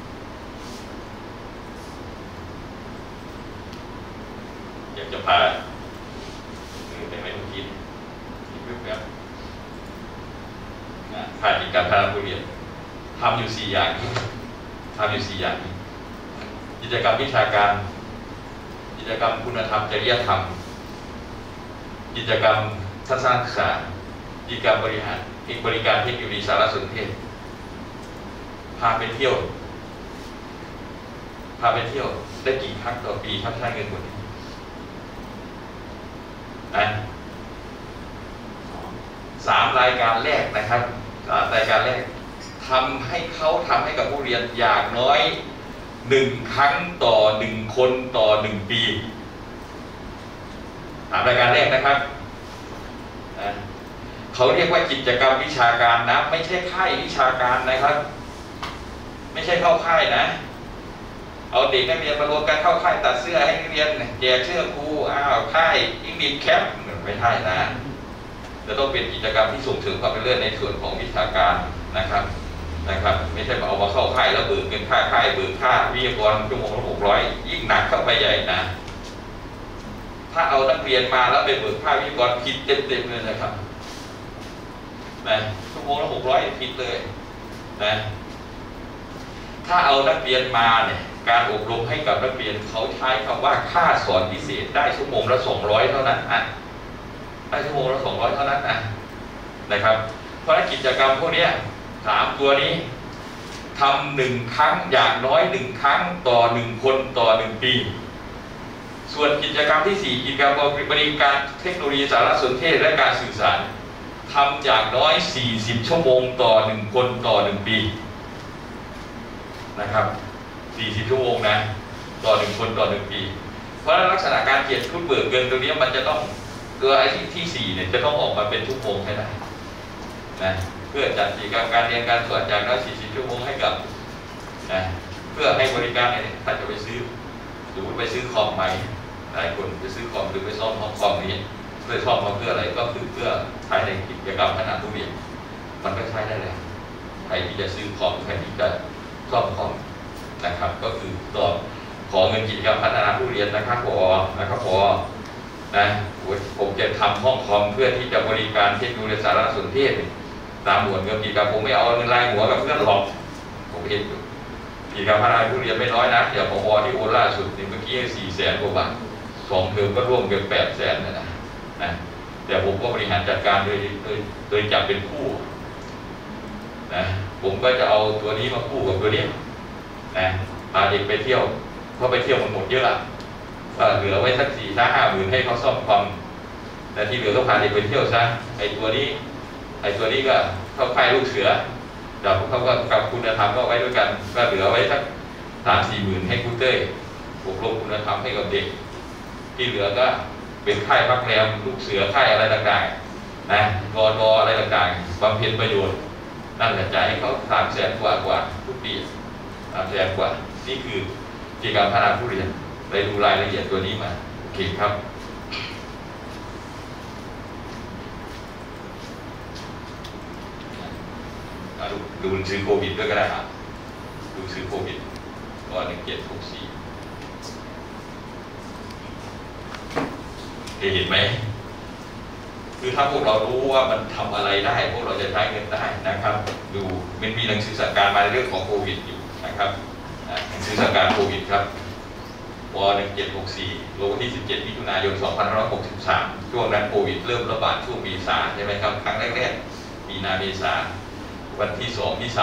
S3: อยากจะพาไปไม่ต้องกินแบบหากิจกรรมพัฒนาผู้เรียนทำอยู่4 อย่างกิจกรรมวิชาการกิจกรรมคุณธรรมจริยธรรมกิจกรรมทัศนศึกษากิจกรรมบริการเทคโนโลยีสารสนเทศพาไปเที่ยวได้กี่ครั้งต่อปีครับใช้เงินหมด3 รายการแรกนะครับรายการแรกทำให้กับผู้เรียนอย่างน้อย1 ครั้งต่อ1 คนต่อ1 ปี3 รายการแรกนะครับเขาเรียกว่ากิจกรรมวิชาการนะไม่ใช่ค่ายวิชาการนะครับไม่ใช่เข้าค่ายนะเอาเด็กนักเรียนมารวมกันเข้าค่ายตัดเสื้อให้นักเรียนแจกเสื้อครูค่ายอิงลิชแคปไม่ใช่นะจะต้องเป็นกิจกรรมที่ส่งเสริมความเป็นเลิศในส่วนของวิชาการนะครับไม่ใช่เอามาเข้าค่ายแล้วเบิกเงินค่าค่ายเบิกค่าวิทยากรชั่วโมงละ600ยิ่งหนักเข้าไปใหญ่นะถ้าเอานักเรียนมาแล้วไปเบิกค่าวิทยากรผิดเต็มเลยนะครับชั่วโมงละ600ผิดเลยนะถ้าเอานักเรียนมาเนี่ยการอบรมให้กับนักเรียนเขาใช้คำว่าค่าสอนพิเศษได้ชั่วโมงละ200เท่านั้นได้ชั่วโมงละ200เท่านั้นนะครับเพราะกิจกรรมพวกนี้3 ตัวนี้ทำ1 ครั้งอย่างน้อย1 ครั้งต่อ1 คนต่อ1 ปีสส่วนกิจกรรมที่ 4 กิจกรรมบริการเทคโนโลยีสารสนเทศและการสื่อสารทำอย่างน้อย40 ชั่วโมงต่อ1คนต่อ1ปีนะครับ40 ชั่วโมงนะต่อ1คนต่อ1ปีเพราะลักษณะการเขียนฟุตเบิร์กเกินตรงนี้มันจะต้องตัวไอ้ที่4เนี่ยจะต้องออกมาเป็นชั่วโมงให้ได้นะเพื่อจัดกิจกรรมการเรียนการสอนอย่างน้อย40 ชั่วโมงให้กับนะเพื่อให้บริการเนี่ยถ้าจะไปซื้อหรือไปซื้อคอมใหม่หลายคนไปซื้อคอมหรือไปซ่อมคอมนี้เพื่อซ่อมมาเพื่ออะไรก็คือเพื่อใช้ในกิจกรรมขนาดผู้เรียนมันก็ใช้ได้เลยใครที่จะซื้อคอมใครที่จะซ่อมคอมนะครับก็คือต่อขอเงินกิจกรรมพัฒนาผู้เรียนนะครับพอนะครับพอนะผมจะทำห้องคอมเพื่อที่จะบริการเทคโนโลยีสารสนเทศตามหมวดเงินกิจกรรมผมไม่เอาเงินรายหัวกับเพื่อนหรอกผมเห็นกิจกรรมพัฒนาผู้เรียนไม่น้อยนะอย่างพอที่โอนล่าสุดนี่เมื่อกี้400,000 กว่าบาท2 เทอมก็ร่วมกัน800,000นะแต่ผมก็บริหารจัดการโดยจับเป็นคู่นะผมก็จะเอาตัวนี้มาคู่กับตัวนี้นะพาเด็กไปเที่ยวเพราะไปเที่ยวมันหมดเยอะละเหลือไว้สัก4-5 หมื่นให้เขาซ่อมความแต่ที่เหลือก็พาเด็กไปเที่ยวซะไอ้ตัวนี้ก็เข้าค่ายลูกเสือแต่เขาก็กับคุณธรรมก็ไว้ด้วยกันก็เหลือไว้สัก3-4 หมื่นให้คุณเต้ยอบรมคุณธรรมให้กับเด็กที่เหลือก็เป็นค่ายพักแรมลูกเสือค่ายอะไรต่างๆนะกออะไรต่างๆบำเพ็ญประโยชน์นั่นแหละจ่ายให้เขา300,000 กว่าทุกปี300,000 กว่านี่คือกิจกรรมพัฒนาผู้เรียนไปดูรายละเอียดตัวนี้มาโอเคครับดูซื้อโควิดด้วยก็ได้ครับดูซื้อโควิดตอน1764เห็นไหมคือถ้าพวกเรารู้ว่ามันทำอะไรได้พวกเราจะใช้เงินได้นะครับดูมันมีหนังสือสั่งการมาในเรื่องของโควิดอยู่นะครับหนังสือสั่งการโควิดครับป.1764 ลงวันที่17 มิถุนายน 2563 ช่วงนั้นโควิดเริ่มระบาดช่วงเมษาใช่ไหมครับครั้งแรกๆมีนาเมษาวันที่2 ที่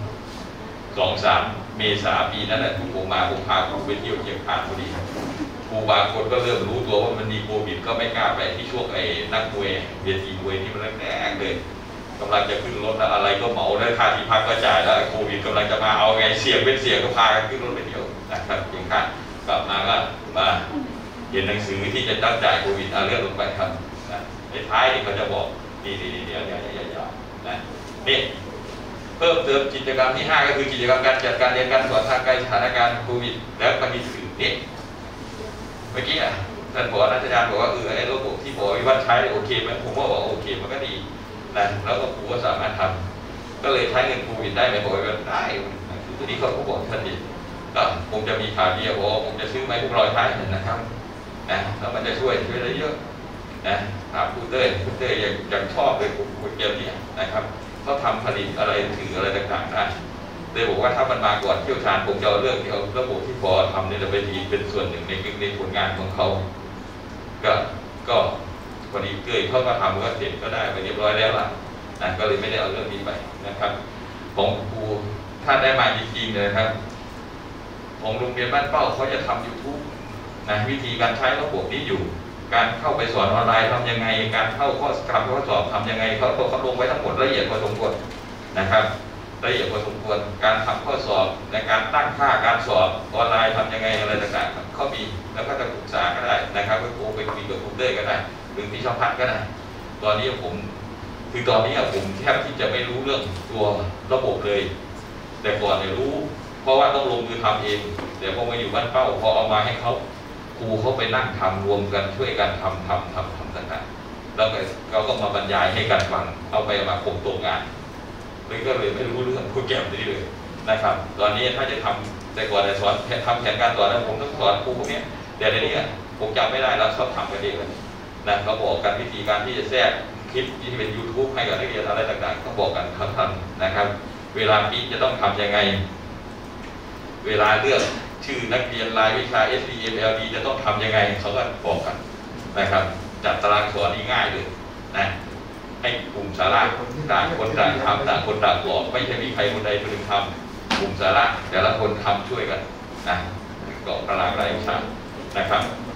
S3: 3 เมษาปีนั้นนะผมพาครูไปเที่ยวเชียงคานพอดีครูบางคนก็เริ่มรู้ตัวว่ามันมีโควิดก็ไม่กล้าไปที่ช่วงไอ้นักมวยเวทีมวยที่มันแรกๆเลยกำลังจะขึ้นรถอะไรก็เหมาได้ค่าที่พักก็จ่ายแล้วโควิดกำลังจะมาเอาไงเสี่ยงเป็นเสี่ยงก็พากันขึ้นรถไปเที่ยวนะครับเชียงคานกลับมาก็มาเห็นหนังสือที่จะตั้งจ่ายโควิดเลื่อนลงไปครับในท้ายนี่เขาจะบอกนี่เดี๋ยวนะนี่เพิ่มเติมกิจกรรมที่ 5 ก็คือกิจกรรมการจัดการเรียนการสอนทางไกลสถานการณ์โควิดแล้วปฏิสื่อนี่เมื่อกี้ท่านผอ.นัทยานบอกว่าไอ้ระบบที่ผอ.วิวัฒน์ใช้โอเคไหมผมว่าโอเคมันก็ดีนะแล้วก็ครูก็สามารถทำก็เลยใช้เงินโควิดได้ไหมผอ.วิวัฒน์ได้ตัวนี้เขาบอกท่านดีก็คงจะมีข่าวดีบอกว่าคงจะซื้อไม้พวกเราใช้นะครับนะแล้วมันจะช่วยได้เยอะนะถามครูเต้ยยังชอบเลยครูเกมนี้นะครับเขาทำผลิตอะไรถืออะไรต่างๆได้เลยบอกว่าถ้ามันมาก่อนเชี่ยวชาญผมจะเอาเรื่องที่เอาระบบที่พอทำเนี่ยจะไปดีเป็นส่วนหนึ่งในผลงานของเขาก็พอดีเต้ยเขาก็ทำก็เสร็จก็ได้ไปเรียบร้อยแล้วล่ะนะก็เลยไม่ได้เอาเรื่องนี้ไปนะครับของครูถ้าได้มาจริงๆเลยครับของโรงเรียนบ้านเป้าเขาจะทำ YouTube นะวิธีการใช้ระบบนี้อยู่การเข้าไปสอนออนไลน์ทำยังไงการเข้าข้อสอบทำยังไงเขาลงไว้ทั้งหมดละเอียดพอสมควรนะครับละเอียดพอสมควรการทำข้อสอบในการตั้งค่าการสอบออนไลน์ทำยังไงอะไรต่างๆเขามีแล้วก็จะปรึกษาก็ได้นะครับไปคุยกับคุณเต้ยก็ได้หรือพี่ชอบพัฒน์ก็ได้ตอนนี้ผมแทบที่จะไม่รู้เรื่องตัวระบบเลยแต่ก่อนเนี่ยรู้เพราะว่าต้องลงมือทำเองแต่พอมาอยู่บ้านเป้าพอเอามาให้เขาครูเขาไปนั่งทำรวมกันช่วยกันทำต่างๆแล้วเขาก็มาบรรยายให้กันฟังเอาไปมาคงตรงงานเลยก็เลยไม่รู้เรื่องโปรแกรมนี้เลยนะครับตอนนี้ถ้าจะทำแต่ก่อนจะสอนทำแผนการสอนแล้วผมต้องสอนครูพวกนี้แต่ในนี้ผมจำไม่ได้แล้วชอบทำกันเองเลยนะเขาบอกกันวิธีการที่จะแทรกคลิปที่เป็น YouTube ให้กับนักเรียนอะไรต่างๆเขาบอกกันเขาทำนะครับเวลาปีจะต้องทำยังไงเวลาเลือกชื่อนักเรียนรายวิชา SDMLD จะต้องทำยังไงเขาก็บอกกันนะครับจัดตารางสอนง่ายเลยนะให้กลุ่มสาระต่างคนต่างทำต่างคนต่างบอกไม่ใช่มีใครคนใดคนหนึ่งทำกลุ่มสาระแต่ละคนทำช่วยกันนะกรอกตารางรายวิชานะครับ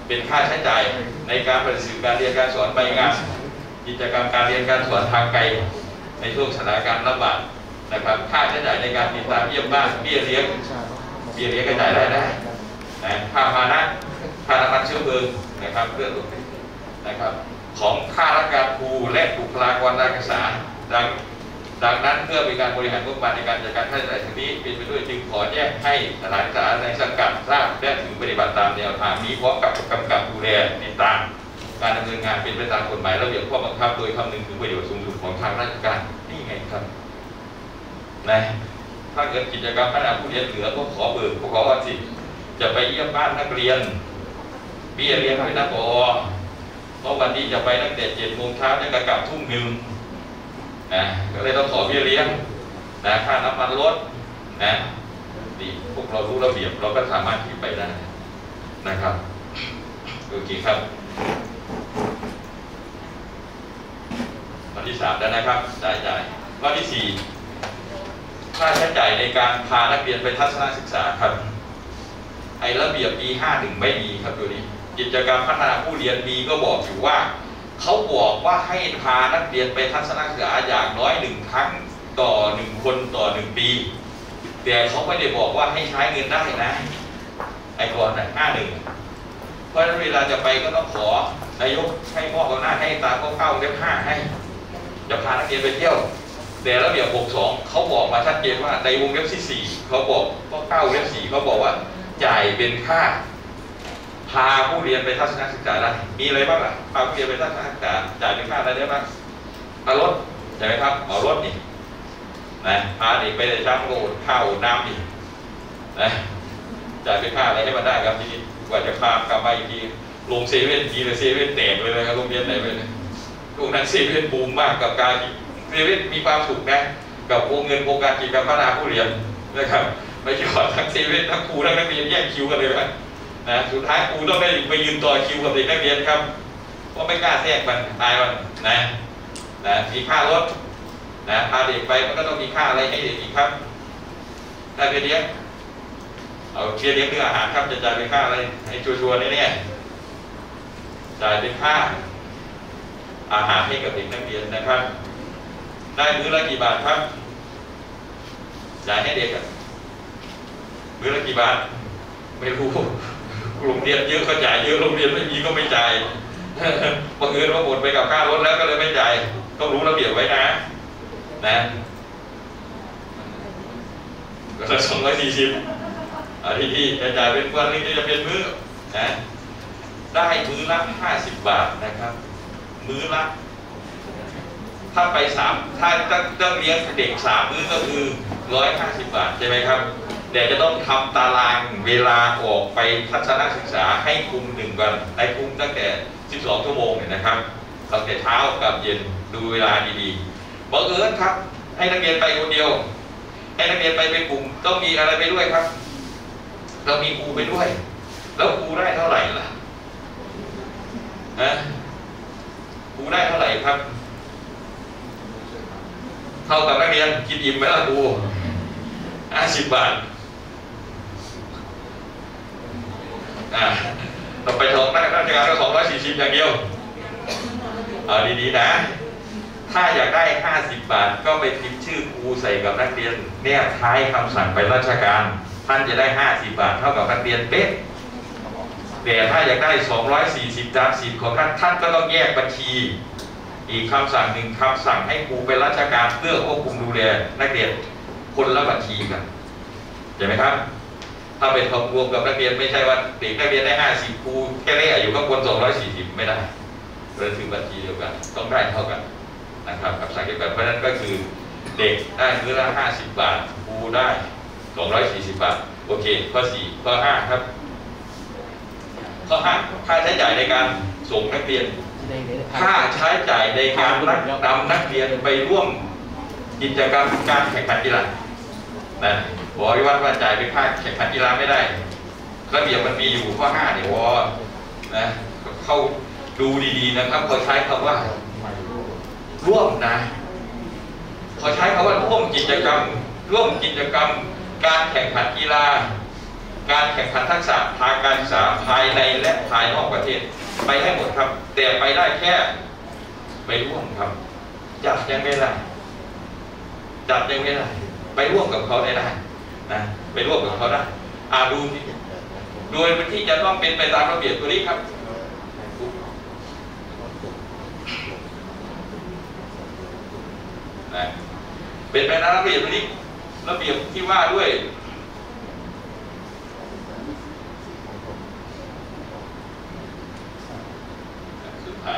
S3: เป็นค่าใช้จ่ายในการปฏิบัติการเรียนการสอนไปงานกิจกรรมการเรียนการสอนทางไกลในช่วงสถานการณ์ระบาดนะครับค่าใช้จ่ายในการติดตามเยี่ยมบ้านเบี้ยเลี้ยงกระจายได้นะค่าพาหนะค่าน้ำมันเชื้อเพลิงนะครับเรื่องนะครับของค่าราชการครูและบุคลากรการศึกษาดังนั้นเพื่อเป็นการบริหารงบประมาณในการจัดการค่าใช้จ่ายทั้งนี้เป็นไปด้วยจึงขอแจ้งให้สถานศึกษาในสังกัดทราบและถึงปฏิบัติตามแนวทางนี้พร้อมกับกำกับดูแลติดตามการดำเนินงานเป็นไปตามกฎหมายระเบียบข้อบังคับโดยคำนึงถึงประโยชน์สูงสุดของทางราชการนี่ไงครับนะถ้าเกิดกิจกรรมพัฒนาผู้เรียนเหลือก็ขอเบิกขอว่าสิจะไปเยี่ยมบ้านนักเรียนเบี้ยเลี้ยงให้นักเรียนเพราะวันนี้จะไปตั้งแต่7 โมงเช้าจนกลับ 1 ทุ่มนะก็เลยต้องขอเบี้ยเลี้ยงนะค่าน้ำมันรถนะนี่พวกเรารู้ระเบียบเราก็สามารถที่ไปได้นะครับโอเคครับวันที่ 3แล้วนะครับจ่ายวันที่ 4ค่าใช้จ่ายในการพานักเรียนไปทัศนศึกษาครับไอ้ระเบียบปี 51ไม่มีครับตัวนี้กิจกรรมพัฒนาผู้เรียนมีก็บอกอยู่ว่าเขาบอกว่าให้พานักเรียนไปทัศนศึกษาอย่างน้อย1 ครั้งต่อ1 คนต่อ1 ปีแต่เขาไม่ได้บอกว่าให้ใช้เงินได้นะไอ้ก่อน51เพราะฉะนั้นเวลาจะไปก็ต้องขอนายกให้มอบอำนาจให้ตามเข้าเว็บ 5ให้จะพานักเรียนไปเที่ยวแต่ระเบียบ 62เขาบอกมาชัดเจนว่าในวงเล็บที่ 4เขาบอกข้อ9 เว็บ 4เขาบอกว่าจ่ายเป็นค่าพาผู้เรียนไปทัศนศึกษาได้มีอะไรบ้างล่ะพาผู้เรียนไปทัศนศึกษาจ่ายเป็นค่าอะไรได้บ้างรถใช่ไหมครับรถนี่นะพาเด็กไปในช้างโลดข้าวน้ำนี่นะจ่ายเป็นค่าอะไรให้มันได้ครับทีนี้กว่าจะพากลับมาอีกทีลงเซเว่นทีเลยเซเว่นแตกเลยนะครับโรงเรียนไหนไปเลยตรงนั้นเซเว่นบูมมากกับการเซเว่นมีความสุขนะกับวงเงินโครงการกิจกรรมพัฒนาผู้เรียนนะครับไปจอดทั้งเซเว่นทั้งครูทั้งนักเรียนแย่งคิวกันเลยนะสุดท้ายครูต้องได้ไปยืนต่อคิวกับเด็กนักเรียนครับเพราะไม่กล้าแทรกมันตายมันนะมีค่ารถนะพาเด็กไปมันก็ต้องมีค่าอะไรให้เด็กอีกครับได้ไปเลี้ยงเอาเชียร์เลี้ยงเรื่องอาหารครับจะจ่ายเป็นค่าอะไรให้ชัวร์ๆแน่ๆจ่ายเป็นค่าอาหารให้กับเด็กนักเรียนนะครับได้มื้อละกี่บาทครับจ่ายให้เด็กมื้อละกี่บาทไม่รู้โรงเรียนเยอะก็จ่ายเยอะโรงเรียนไม่มีก็ไม่จ่ายบังเอิญว่าหมดไปกับค่ารถแล้วก็เลยไม่จ่ายต้องรู้ระเบียบไว้นะก็ละ240ที่จะจ่ายเป็นวันนี้จะเป็นมื้อนะได้มื้อละ50 บาทนะครับมื้อละถ้าไปถ้าต้องเลี้ยงเด็ก3 มื้อก็คือ150 บาทใช่ไหมครับแต่จะต้องทำตารางเวลาออกไปทัศนศึกษาให้คุม1 วันให้คุมตั้งแต่12 ชั่วโมงเนี่ยนะครับตั้งแต่เช้ากับเย็นดูเวลาดีๆบังเอิญครับให้นักเรียนไปคนเดียวให้นักเรียนไปเป็นกลุ่มต้องมีอะไรไปด้วยครับเรามีครูไปด้วยแล้วครูได้เท่าไหร่ล่ะครูได้เท่าไหร่ครับเท่ากับนักเรียนกินอิ่มไหมล่ะครู50 บาทต่อไปของนักราชการก็240อย่างเดียวดีๆนะถ้าอยากได้50 บาทก็ไปพิมพ์ชื่อครูใส่กับนักเรียนแนบท้ายคำสั่งไปราชการท่านจะได้50 บาทเท่ากับนักเรียนเป๊ะแต่ถ้าอยากได้240 ตามสิทธิ์ของท่านก็ต้องแยกบัญชีอีกคำสั่ง1คำสั่งให้ครูเป็นราชการเพื่อควบคุมดูแลนักเรียนคนละบัญชีกันเห็นไหมครับถ้าเป็นรวมกับนักเรียนไม่ใช่ว่าเด็กนักเรียนได้50ครูแค่นี้อยู่ข้างบน240ไม่ได้เลยถึงบัญชีเดียวกันต้องได้เท่ากันนะครับกับสั่งเดียวกันเพราะนั้นก็คือเด็กได้มื้อละ50 บาทครูได้240 บาทโอเคข้อ 4ข้อ 5ครับข้อ 5ค่าใช้จ่ายในการส่งนักเรียนค่าใช้จ่ายในการนำนักเรียนไปร่วมกิจกรรมการแข่งขันกีฬาบอกว่าจ่ายเป็นค่าแข่งขันกีฬาไม่ได้ระเบียบมันมีอยู่ข้อ 5เนี่ยวเข้าดูดีๆนะครับเขาใช้คำว่าร่วมนะเขาใช้คำว่าร่วมกิจกรรมการแข่งขันกีฬากการแข่งขันทักษะทางการศึกษาภายในและภายนอกประเทศไปให้หมดครับแต่ไปได้แค่ไปร่วมครับจัดยังไม่ได้จัดยังไม่ได้ไปร่วมกับเขาได้นะไปร่วมกับเขาได้ดูโดยที่จะต้องเป็นไปตามระเบียบตัวนี้ครับนะเป็นไปตามระเบียบตัวนี้ระเบียบที่ว่าด้วยสุดท้าย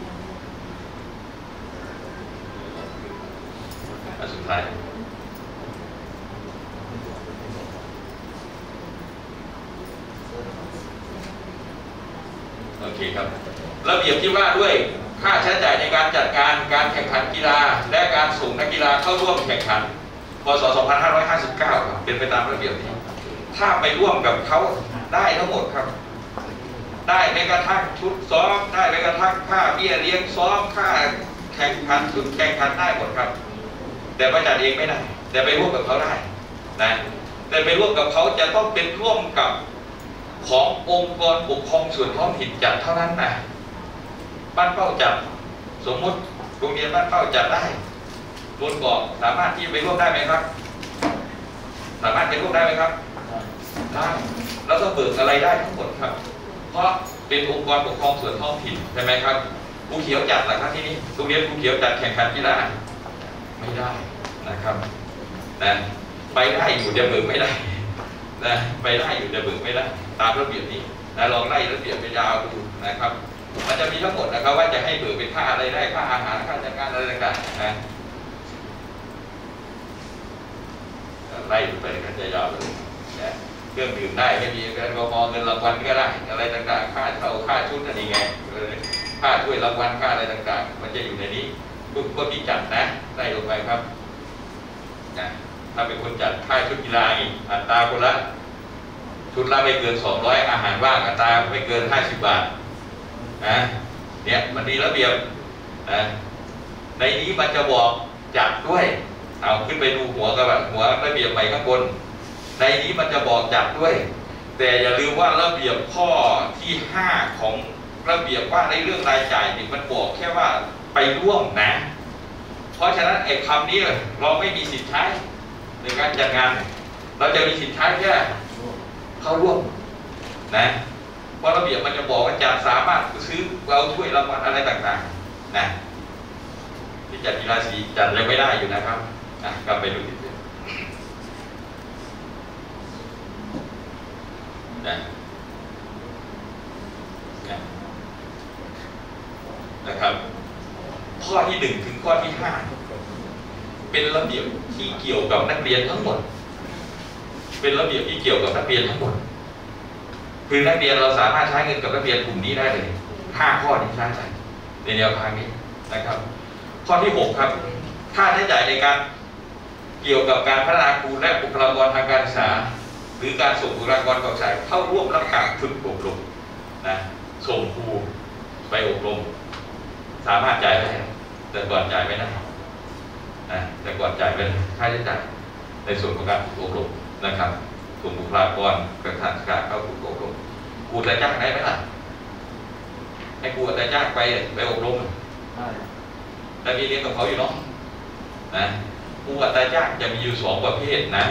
S3: โอเคครับระเบียบที่ว่าด้วยค่าใช้จ่ายในการจัดการแข่งขันกีฬาและการส่งนักกีฬาเข้าร่วมแข่งขันพ.ศ. 2559ครับเป็นไปตามระเบียบนี้ถ้าไปร่วมกับเขาได้ทั้งหมดครับได้แม้กระทั่งชุดซ้อมได้แม้กระทั่งค่าเบี้ยเลี้ยงซ้อมค่าแข่งขันชุดแข่งขันได้หมดครับแต่ไปจัดเองไม่ได้แต่ไปร่วมกับเขาได้นะแต่ไปร่วมกับเขาจะต้องเป็นร่วมกับขององค์กรปกครองส่วนท้องถิ่นจัดเท่านั้นนะบ้านเป้าจัดสมมติโรงเรียนบ้านเป้าจัดได้บนเกาะสามารถที่ไปร่วมได้ไหมครับสามารถไปร่วมได้ไหมครับได้แล้วก็เบิกอะไรได้ทั้งหมดครับเพราะเป็นองค์กรปกครองส่วนท้องถิ่นใช่ไหมครับภูเขียวจัดหลักครับที่นี้โรงเรียนภูเขียวจัดแข่งขันกีฬาไม่ได้นะครับนะไปได้อยู่แต่เบิกไม่ได้นะไปได้อยู่แต่เบิกไม่ได้ตามระเบียบนี้นะลองไล่ระเบียบไปยาวดูนะครับมันจะมีทั้งหมดนะครับว่าจะให้เบิกเป็นค่าอะไรได้ค่าอาหารค่าจัดการอะไรต่างๆนะไล่ไปกันจะยาวเลยนะเครื่องดื่มได้ไม่มีแอลกอฮอล์เงินรางวัลก็ได้อะไรต่างๆค่าเช่าค่าชุดอะไรไงค่าถ้วยรางวัลค่าอะไรต่างๆมันจะอยู่ในนี้พวกที่จัดนะไล่ลงไปครับนะถ้าเป็นคนจัดค่าชุดกีฬาอีกอัตราคนละชุดละไม่เกิน200อาหารว่างอัตราไม่เกิน50 บาทนะเนี่ยมันมีระเบียบนะในนี้มันจะบอกจัดด้วยเอาขึ้นไปดูหัวกันแบบหัวระเบียบใหม่ข้างบนในนี้มันจะบอกจัดด้วยแต่อย่าลืมว่าระเบียบข้อที่5ของระเบียบว่าในเรื่องรายจ่ายนี่มันบอกแค่ว่าไปร่วมนะเพราะฉะนั้นไอ้คำนี้เราไม่มีสิทธิ์ใช้ในการจัดงานเราจะมีสิทธิ์ใช้แค่เข้าร่วมนะเพราะระเบียบมันจะบอกว่าจัดสามารถซื้อเอาถ้วยรางวัลอะไรต่างๆนะที่จัดกีฬาสีจัดยังไม่ได้อยู่นะครับกลับไปดูนิดนึงนะครับข้อที่1ถึงข้อที่5เป็นระเบียบที่เกี่ยวกับนักเรียนทั้งหมดเป็นระเบียบที่เกี่ยวกับนักเรียนทั้งหมดคือนักเรียนเราสามารถใช้เงินกับนักเรียนกลุ่มนี้ได้เลย5ข้อนี้ใช้ในแนวทางนี้นะครับข้อที่6ครับค่าใช้จ่ายในการเกี่ยวกับการพัฒนาครูและบุคลากรทางการศึกษาหรือการส่งบุคลากรการศึกษาเข้าร่วมรับการฝึกอบรมนะส่งครูไปอบรมสามารถจ่ายได้แต่ก่อนจ่ายไม่ได้นะแต่ก่อนจ่ายเป็นค่าใช้จ่ายในส่วนของการฝึกอบรมนะครับส่งบุคลากรทางการศึกษาเข้าฝึกอบรมครูจะจ้างได้ไหมล่ะให้ครูจะจ้างไปอบรมแต่มีเรียนกับเขาอยู่เนาะนะครูอัตราจ้างจะมีอยู่2 ประเภทนะ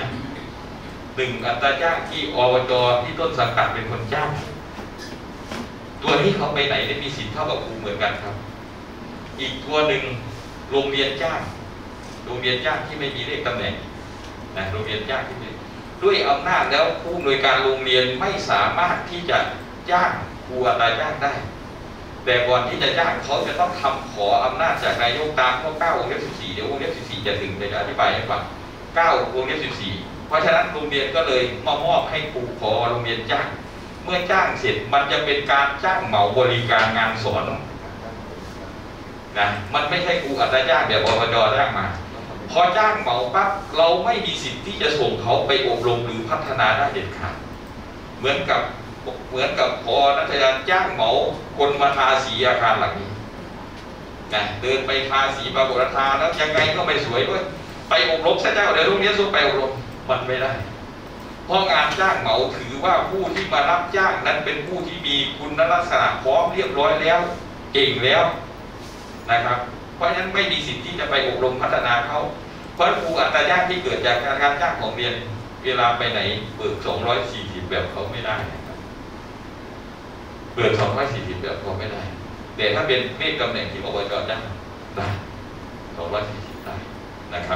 S3: 1อัตราจ้างที่อบจ.ที่ต้นสังกัดเป็นคนจ้างตัวนี้เขาไปไหนได้มีสิทธิ์เท่ากับครูเหมือนกันครับอีกตัวหนึ่งโรงเรียนจ้างที่ไม่มีเลขตำแหน่งนะโรงเรียนจ้างที่ด้วยอำนาจแล้วผู้อำนวยการโรงเรียนไม่สามารถที่จะจ้างครูอัตราจ้างได้แต่ก่อนที่จะจ้างเขาจะต้องทำขออำนาจจากนายกตามข้อ9 วงเล็บ 14เดี๋ยววงเล็บ 14จะถึงจะอธิบายให้ฟัง9 วงเล็บ 14เพราะฉะนั้นโรงเรียนก็เลยมอบให้ครูขอโรงเรียนจ้างเมื่อจ้างเสร็จมันจะเป็นการจ้างเหมาบริการงานสอนนะมันไม่ใช่ครูอัตราจ้างแบบอบจ.จ้างมาพอจ้างเหมาปั๊บเราไม่มีสิทธิ์ที่จะส่งเขาไปอบรมหรือพัฒนาได้เด็ดขาดเหมือนกับพอนักศึกษาจ้างเหมาคนมาทาสีอาคารหลังนี้นะเดินไปทาสีปรากฏทาแล้วยังไงก็ไม่สวยด้วยไปอบรมซะเจ้าเดี๋ยวโรงเรียนส่งไปอบรมมันไม่ได้เพราะงานจ้างเหมาถือว่าผู้ที่มารับจ้างนั้นเป็นผู้ที่มีคุณลักษณะพร้อมเรียบร้อยแล้วเก่งแล้วนะครับเพราะฉะนั้นไม่มีสิทธิ์ที่จะไปอบรมพัฒนาเขาเพราะครูอัตราจ้างที่เกิดจากการจ้างของเรียนเวลาไปไหนเบิก240แบบเขาไม่ได้นะครับเบิก240แบบเขาไม่ได้แต่ถ้าเป็นเลขตำแหน่งที่อบจจ้างได้240ได้นะครับ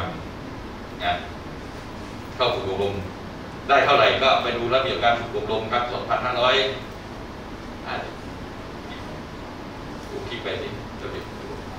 S3: เข้าฝึกอบรมได้เท่าไหร่ก็ไปดูระเบียบการฝึกอบรมครับ2,500ดูคลิกไปสิระเบียบ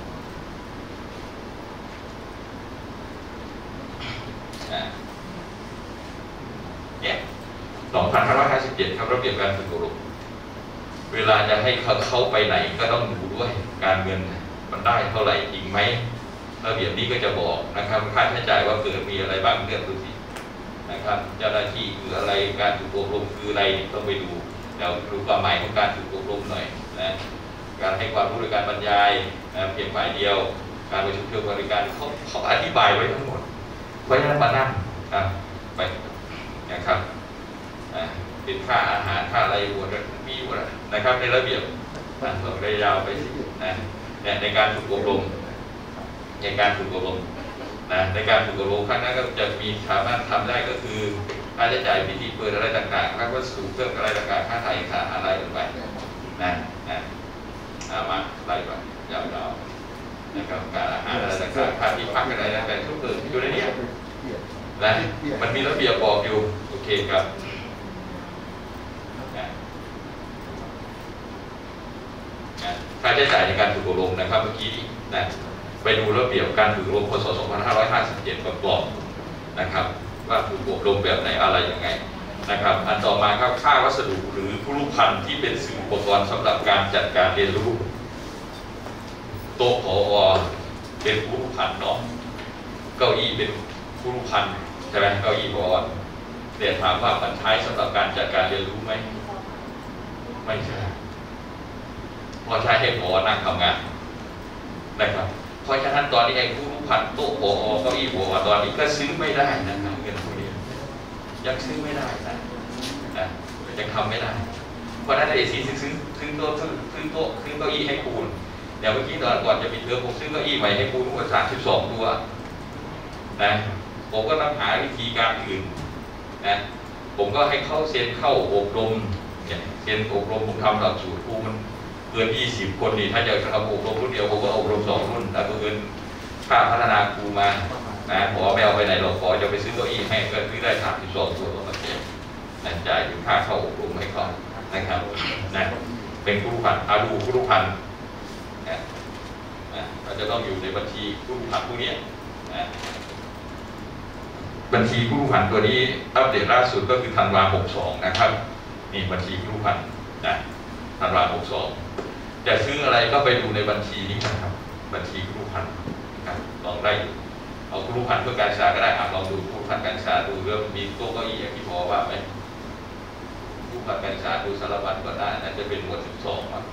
S3: เนี่ย2,557ครับระเบียบการฝึกอบรมเวลาจะให้เขาไปไหนก็ต้องดูด้วยการเงินมันได้เท่าไหร่จริงไหมระเบียบนี้ก็จะบอกนะครับค่าใช้จ่ายว่าเกิดมีอะไรบ้างเลือกดูสินะครับเจ้าหน้าที่คืออะไรการฝึกอบรมคืออะไรต้องไปดูแล้วรู้ความหมายของการฝึกอบรมหน่อยนะการให้ความรู้ในการบรรยายเพียงฝ่ายเดียวการประชุมเชิงบริการเขาอธิบายไว้ทั้งหมดเพราะฉะนั้นมานั่งไปนะครับเป็นค่าอาหารค่าอะไรหมดมีหมดนะครับในระเบียบเราได้ยาวไปนะในการฝึกอบรมในการฝึกอบรมนะในการฝึกอบรมครั้งนั้นก็จะมีสามารถทำได้ก็คือค่าใช้จ่ายพิธีเปิดอะไรต่างๆค่าวัสดุเครื่องอะไรต่างๆค่าไถ่ค่าอะไรลงไปนะมาไล่ไปยาวๆนะครับการอาหารอะไรต่างๆค่าที่พักอะไรต่างๆทุกเปิดอยู่ในนี้นะมันมีระเบียบบอกอยู่โอเคครับค่าใช้จ่ายในการฝึกอบรมนะครับเมื่อกี้นะไปดูระเบียบการฝึกอบรมพ.ศ. 2557ประกอบนะครับว่าฝึกอบรมแบบไหนอะไรยังไงนะครับอันต่อมาครับค่าวัสดุหรือครุภัณฑ์ที่เป็นสื่ออุปกรณ์สำหรับการจัดการเรียนรู้โต๊ะผอ.เป็นครุภัณฑ์เนาะเก้าอี้เป็นครุภัณฑ์ใช่ไหมเก้าอี้ผอ.แต่ถามว่ามันใช้สำหรับการจัดการเรียนรู้ไหมไม่ใช่พอใช้ให้ผอ.นั่งทำงานนะครับเพราะฉะนั้นตอนนี้ไอ้ครุภัณฑ์โต๊ะผอ.เก้าอี้ผอ.ตอนนี้ก็ซื้อไม่ได้นะครับเงินพวกนี้ยังซื้อไม่ได้นะยังทำไม่ได้เพราะนั้นไอ้ซื้อโต๊ะซื้อเก้าอี้ให้ครูเดี๋ยวเมื่อกี้ตอนก่อนจะปิดเทอมผมซื้อเก้าอี้ใหม่ให้ครูทั้งหมด32 ตัวนะผมก็ต้องหาวิธีการอื่นนะผมก็ให้เข้าเซ็นเข้าอบรมเซ็นอบรมผมทำหลักสูตรครูมันเกิน20 คนนี่ถ้าจะทำอบรมรุ่นเดียวผมก็อบรม2 รุ่นแต่เกินค่าพัฒนาครูมานะขอไม่เอาไปไหนหรอกขอจะไปซื้อเก้าอี้ให้ก็ซื้อได้32 ตัวมาเก็บจ่ายอยู่ค่าเข้าอบรมให้เขานะครับนะเป็นครุภัณฑ์ดูครุภัณฑ์เราจะต้องอยู่ในบัญชีครุภัณฑ์พวกนี้บัญชีครุภัณฑ์ตัวนี้อัปเดตล่าสุดก็คือธันวาคม 62นะครับนี่บัญชีครุภัณฑ์นะธันวาคม 62จะซื้ออะไรก็ไปดูในบัญชีนี้นะครับบัญชีครุภัณฑ์นะครับลองได้เอาครุภัณฑ์เพื่อการศึกษาก็ได้ลองดูครุภัณฑ์การศึกษาดูเรื่องมีโต๊ะเก้าอี้อย่างที่พอว่าไหมครุภัณฑ์การศึกษาดูสารพัดก็ได้นั่นจะเป็นหมวด 12ครับ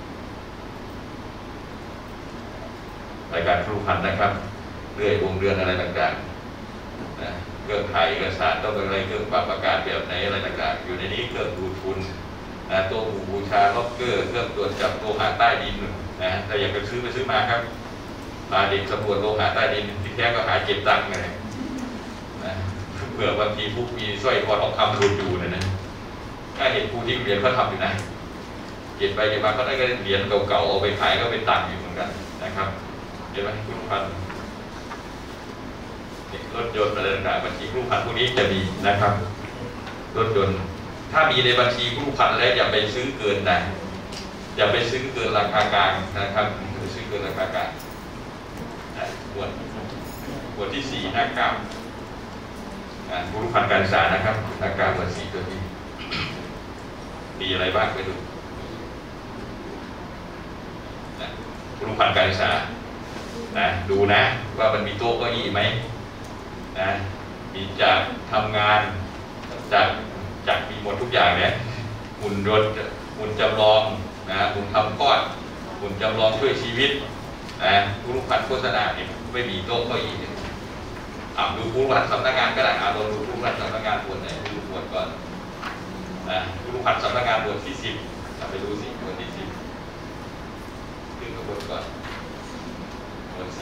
S3: รายการครุภัณฑ์นะครับเรื่อยวงเดือนอะไรต่างๆนะเครื่องถ่ายเอกสารต้องเป็นอะไรเครื่องปรับอากาศแบบไหนอะไรต่างๆอยู่ในนี้เครื่องดูดฝุ่นตัวบูชาล็อกเกอร์เครื่องตรวจจับโลหะใต้ดินนะถ้าอยากจะซื้อมาครับพาเด็กสำรวจโลหะใต้ดินที่แท้ก็หาเก็บตังค์เลยนะเผื่อบางทีผู้มีสร้อยคอทองคำหลุดอยู่นะถ้าเห็นผู้ที่เรียนเขาทำอยู่นะเก็บไปเก็บมาเขาได้ก็เหรียญเก่าๆเอาไปขายก็เป็นตังค์อยู่เหมือนกันนะครับเห็นไหมครุภัณฑ์รถยนต์อะไรต่างๆบัญชีครุภัณฑ์พวกนี้จะมีนะครับรถยนต์ถ้ามีในบัญชีครุภัณฑ์แล้วอย่าไปซื้อเกินนะอย่าไปซื้อเกินราคากลางนะครับอย่าไปซื้อเกินราคากลางบทที่4 หน้า 9ครุภัณฑ์การศึกษานะครับหน้า 9 บท 4 ตัวนี้มีอะไรบ้างไปดูครุภัณฑ์การศึกษาดูนะว่ามันมีโต๊ะเก้าอี้ไหมนะมีจากทำงานจากมีหมดทุกอย่างเนี่ยหุ่นยนต์หุ่นจำลองนะหุ่นทำก้อนหุ่นจำลองช่วยชีวิตครุภัณฑ์โฆษณาเนี่ยไม่มีโต๊ะเก้าอี้ตดูผู้รู้ผัดสำนักงานก็ได้ลองดูผู้รู้ผัดสำนักงานบทไหนดูบทก่อนผู้รู้ผัดสำนักงานบทที่10ไปดูสิบทที่10ขึ้นกับบทก่อนบท10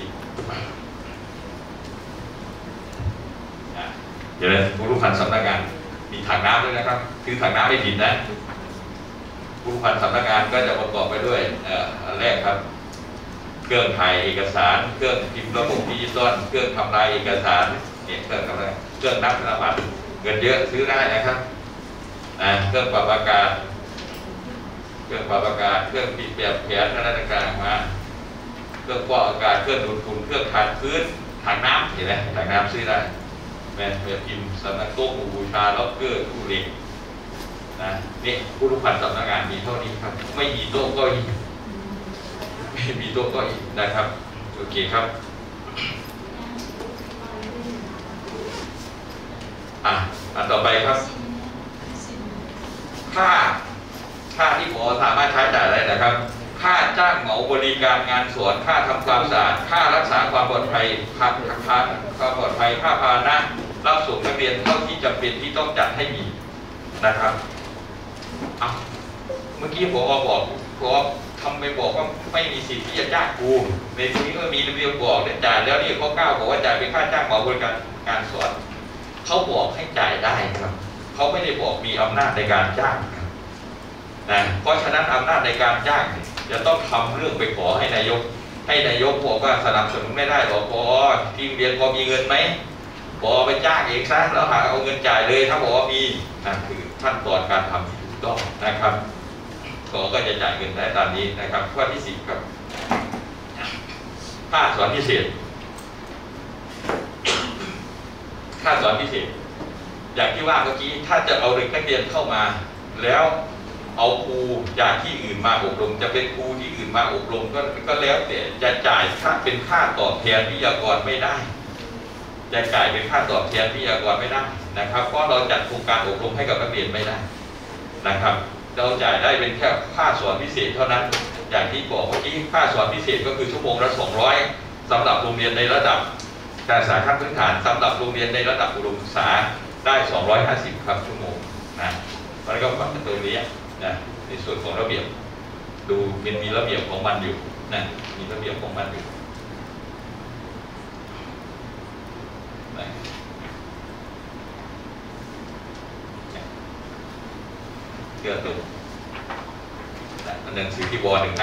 S3: เดี๋ยวผู้รู้ผัดสำนักงานมีถังน้ำด้วยนะครับคือถังน้ำไม่ผิดนะผู้รู้ผัดสำนักงานก็จะประกอบไปด้วยอันแรกครับเครื่องถ่ายเอกสารเครื่องพิมพ์ระบบดิจิตอลเครื่องทำลายเอกสารเนี่ยเครื่องทำลายเครื่องนับธนบัตรเงินเยอะซื้อได้นะครับเครื่องปรับอากาศเครื่องปิดแบบแผนอะไรต่างๆมาเครื่องฟอกอากาศเครื่องดูดฝุ่นเครื่องขัดพื้นถังน้ำเห็นไหมถังน้ำซื้อได้แม่แบบพิมพ์สำนักโต๊ะบูชาล็อกเกอร์ตู้เหล็กนี่ผู้รู้ผัดสำนักงานมีเท่านี้ครับไม่มีโต๊ะก็มีโต๊ะก็อีกนะครับโอเคครับอันต่อไปครับค่าที่หมอสามารถใช้จ่ายได้นะครับค่าจ้างเหมาบริการงานสอนค่าทำความสะอาดค่ารักษาความปลอดภัยค่าความปลอดภัยค่าพาหนะรับส่งนักเรียนเท่าที่จำเป็นที่ต้องจัดให้มีนะครับเมื่อกี้ผอบอกทำไปบอกว่าไม่มีสิทธิ์ที่จะจ้างครูในที่นี้ก็มีระเบียบบอกได้จ่ายแล้วนี่ข้อ 9บอกว่าจ่ายเป็นค่าจ้างเหมาบริการงานสอนเขาบอกให้จ่ายได้ครับเขาไม่ได้บอกมีอำนาจในการจ้างครับเพราะฉะนั้นอำนาจในการจ้างจะต้องทำเรื่องไปขอให้นายกบอกว่าสนับสนุนไม่ได้หรอกพอที่เรียนพอมีเงินไหมพอไปจ้างเองซะแล้วหาเอาเงินจ่ายเลยถ้าบอกว่ามีคือขั้นตอนการทำที่ถูกต้องนะครับก็จะจ่ายเงินได้ตามนี้นะครับข้อที่10ครับค่าสอนพิเศษอย่างที่ว่าเมื่อกี้ถ้าจะเอาเด็กนักเรียนเข้ามาแล้วเอาครูจากที่อื่นมาอบรมจะเป็นครูที่อื่นมาอบรมก็แล้วแต่จะจ่ายค่าเป็นค่าตอบแทนวิทยากรไม่ได้จะจ่ายเป็นค่าตอบแทนวิทยากรไม่ได้นะครับเพราะเราจัดโครงการอบรมให้กับนักเรียนไม่ได้นะครับเราจ่ายได้เป็นแค่ค่าสอนพิเศษเท่านั้นอย่างที่บอกเมื่อกี้ค่าสอนพิเศษก็คือชั่วโมงละ200สำหรับโรงเรียนในระดับการศึกษาขั้นพื้นฐานสำหรับโรงเรียนในระดับอุดมศึกษาได้250ครับชั่วโมงมันก็ปรับตัวนี้ในส่วนของระเบียบดูมีระเบียบของมันอยู่มีระเบียบของมันอยู่เกือบตรงหนังสือที่ว.157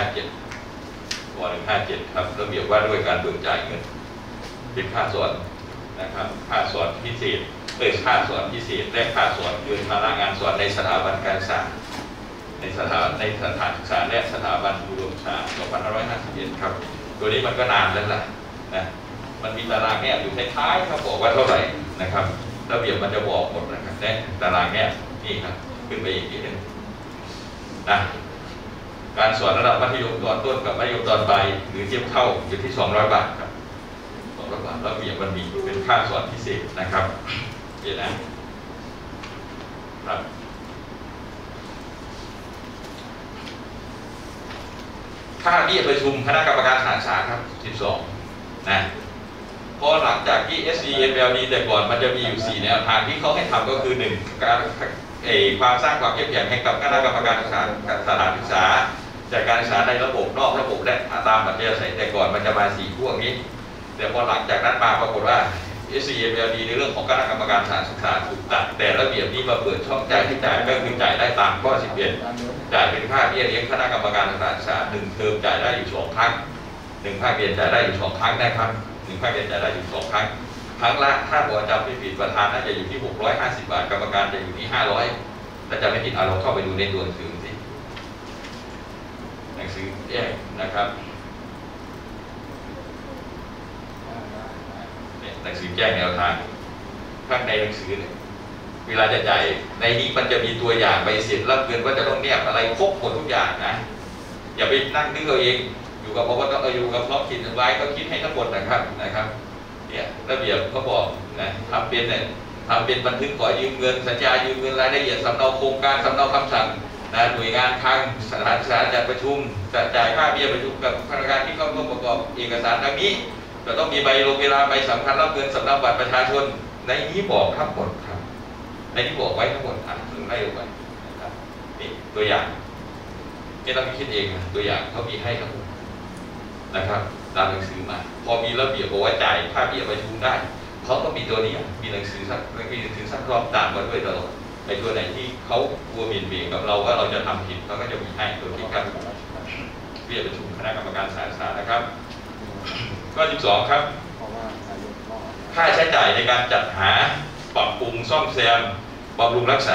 S3: ครับระเบียบว่าด้วยการเบิกจ่ายเงินเป็นค่าสอนนะครับค่าสอนพิเศษค่าสอนพิเศษและค่าสอนเกินภาระงานสอนในสถาบันการศึกษาในสถานศึกษาและสถาบันอุดมศึกษา2551ครับตัวนี้มันก็นานแล้วล่ะมันมีตารางแนบอยู่ท้ายๆเขาบอกว่าเท่าไหร่นะครับระเบียบมันจะบอกหมดนะครับตารางแนบนี่ครับขึ้นไปอีกนิดนึงการสอนระดับมัธยมตอนต้นกับมัธยมตอนปลายหรือเทียบเท่าอยู่ที่200 บาทครับ200 บาทระเบียบมันมีเป็นค่าสอนพิเศษนะครับเดี๋ยวนะครับค่าเบี้ยประชุมคณะกรรมการสถานศึกษาครับ12เพราะหลังจากที่ SCMLD แต่ก่อนมันจะมีอยู่4แนวทางที่เขาให้ทำก็คือ1การความสร้างความเข้มแข็งให้กับคณะกรรมการสถานศึกษาจากการศึกษาในระบบนอกระบบและตามปัจจัยอาศัยแต่ก่อนมันจะมา4พวกนี้แต่พอหลังจากนั้นมาปรากฏว่า SCMLD ในเรื่องของคณะกรรมการสถานศึกษาถูกตัดแต่ระเบียบนี้มาเปิดช่องจ่ายที่จ่ายก็คือจ่ายได้ตามข้อ11จ่ายเป็นค่าเบี้ยเลี้ยงคณะกรรมการสถานศึกษา1 เทอมจ่ายได้อยู่2 ครั้ง1 ภาคเรียนจ่ายได้อยู่2 ครั้งนะครับ1 ภาคเรียนจ่ายได้อยู่2 ครั้งครั้งละถ้าผมจำไม่ผิดประธานน่าจะอยู่ที่650 บาทกรรมการจะอยู่ที่500ถ้าจะไม่ผิดเราเข้าไปดูในตัวหนังสือสิหนังสือแยกนะครับหนังสือแจ้งแนวทางข้างในหนังสือเนี่ยเวลาจะจ่ายในนี้มันจะมีตัวอย่างใบเสร็จรับเงินว่าจะต้องแนบอะไรครบหมดทุกอย่างอย่าไปนั่งนึกเอาเองอยู่กับเพราะว่าต้องอยู่กับพร้อมคิดไว้ก็คิดให้ทั้งหมดนะครับเนี่ยระเบียบเขาบอกทำเป็นบันทึกขอยืมเงินสัญญายืมเงินรายละเอียดสำเนาโครงการสำเนาคำสั่งหน่วยงานคลังสถานศึกษาจัดประชุมจ่ายค่าเบี้ยประชุมกับพนักงานที่เข้าร่วมประกอบเอกสารดังนี้จะต้องมีใบลงเวลาใบสำคัญรับเงินสำหรับบัตรประชาชนในนี้บอกทั้งหมดครับในนี้บอกไว้ทั้งหมดถึงไล่ลงไปนะครับนี่ตัวอย่างไม่ต้องคิดเองนะตัวอย่างเขามีให้ทั้งหมดนะครับตามหนังสือมาพอมีระเบียบบอกว่าจ่ายค่าเบี้ยประชุมได้เขาก็มีตัวนี้มีหนังสือซักรอบตามมาด้วยตลอดไอ้ตัวไหนที่เขากลัวหมิ่นเบกับเราว่าเราจะทำผิดเขาก็จะมีให้ตัวที่ครับเบี้ยประชุมคณะกรรมการสาธารณนะครับข้อ12ครับค่าใช้จ่ายในการจัดหาปรับปรุงซ่อมแซมบำรุงรักษา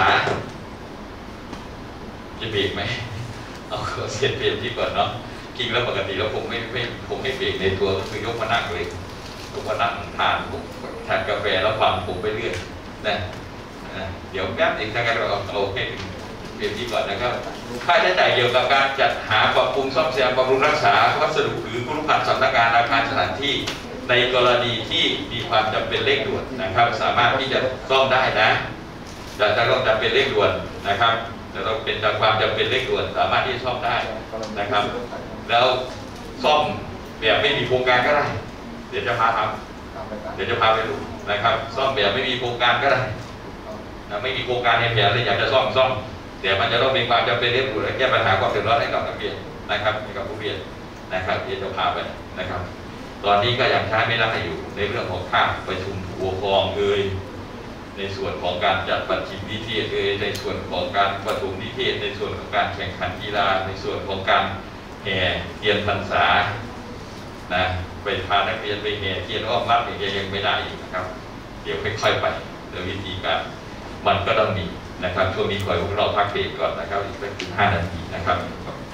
S3: จะเบรกไหมเอาเสียเปลี่ยนที่ก่อนเนาะจริงแล้วปกติแล้วผมไม่เบรกในตัวคือยกมานั่งเลยยกมานั่งทานผมทานกาแฟแล้วฟังผมไปเรื่อยนะเดี๋ยวแป๊บอีกทางการเราเอาให้เปลี่ยนที่ก่อนนะครับค่าใช้จ่ายเกี่ยวกับการจัดหาปรับปรุงซ่อมแซมบำรุงรักษาวัสดุหรือครุภัณฑ์สำนักงานอาคารสถานที่ในกรณีที่มีความจำเป็นเร่งด่วนนะครับ สามารถที่จะซ่อมได้นะจะต้องจำเป็นเร่งด่วนนะครับจะต้องเป็นความจำเป็นเร่งด่วนสามารถที่จะซ่อมได้นะครับแล้วซ่อมแบบไม่มีโครงการก็ได้เดี๋ยวจะพาทำเดี๋ยวจะพาไปดูนะครับซ่อมแบบไม่มีโครงการก็ได้นะไม่มีโครงการในแผนเลยอยากจะซ่อมแต่มันจะต้องมีความจำเป็นเร่งด่วนและแก้ปัญหาความเดือดร้อนให้กับนักเรียนนะครับให้กับผู้เรียนนะครับเดี๋ยวจะพาไปนะครับตอนนี้ก็ยังใช้ไม่ได้อยู่ในเรื่องของค่าประชุมผู้ปกครองในส่วนของการจัดประชุมนิเทศในส่วนของการประชุมนิเทศในส่วนของการแข่งขันกีฬาในส่วนของการแห่เทียนพรรษานะไปพานักเรียนไปแห่เทียนอ้อมวัดยังไม่ได้อีกนะครับเดี๋ยวค่อยๆไปโดยวิธีการมันก็ต้องมีนะครับช่วงนี้ขอให้พวกเราพักเบรกก่อนนะครับอีกสัก5 นาทีนะครับ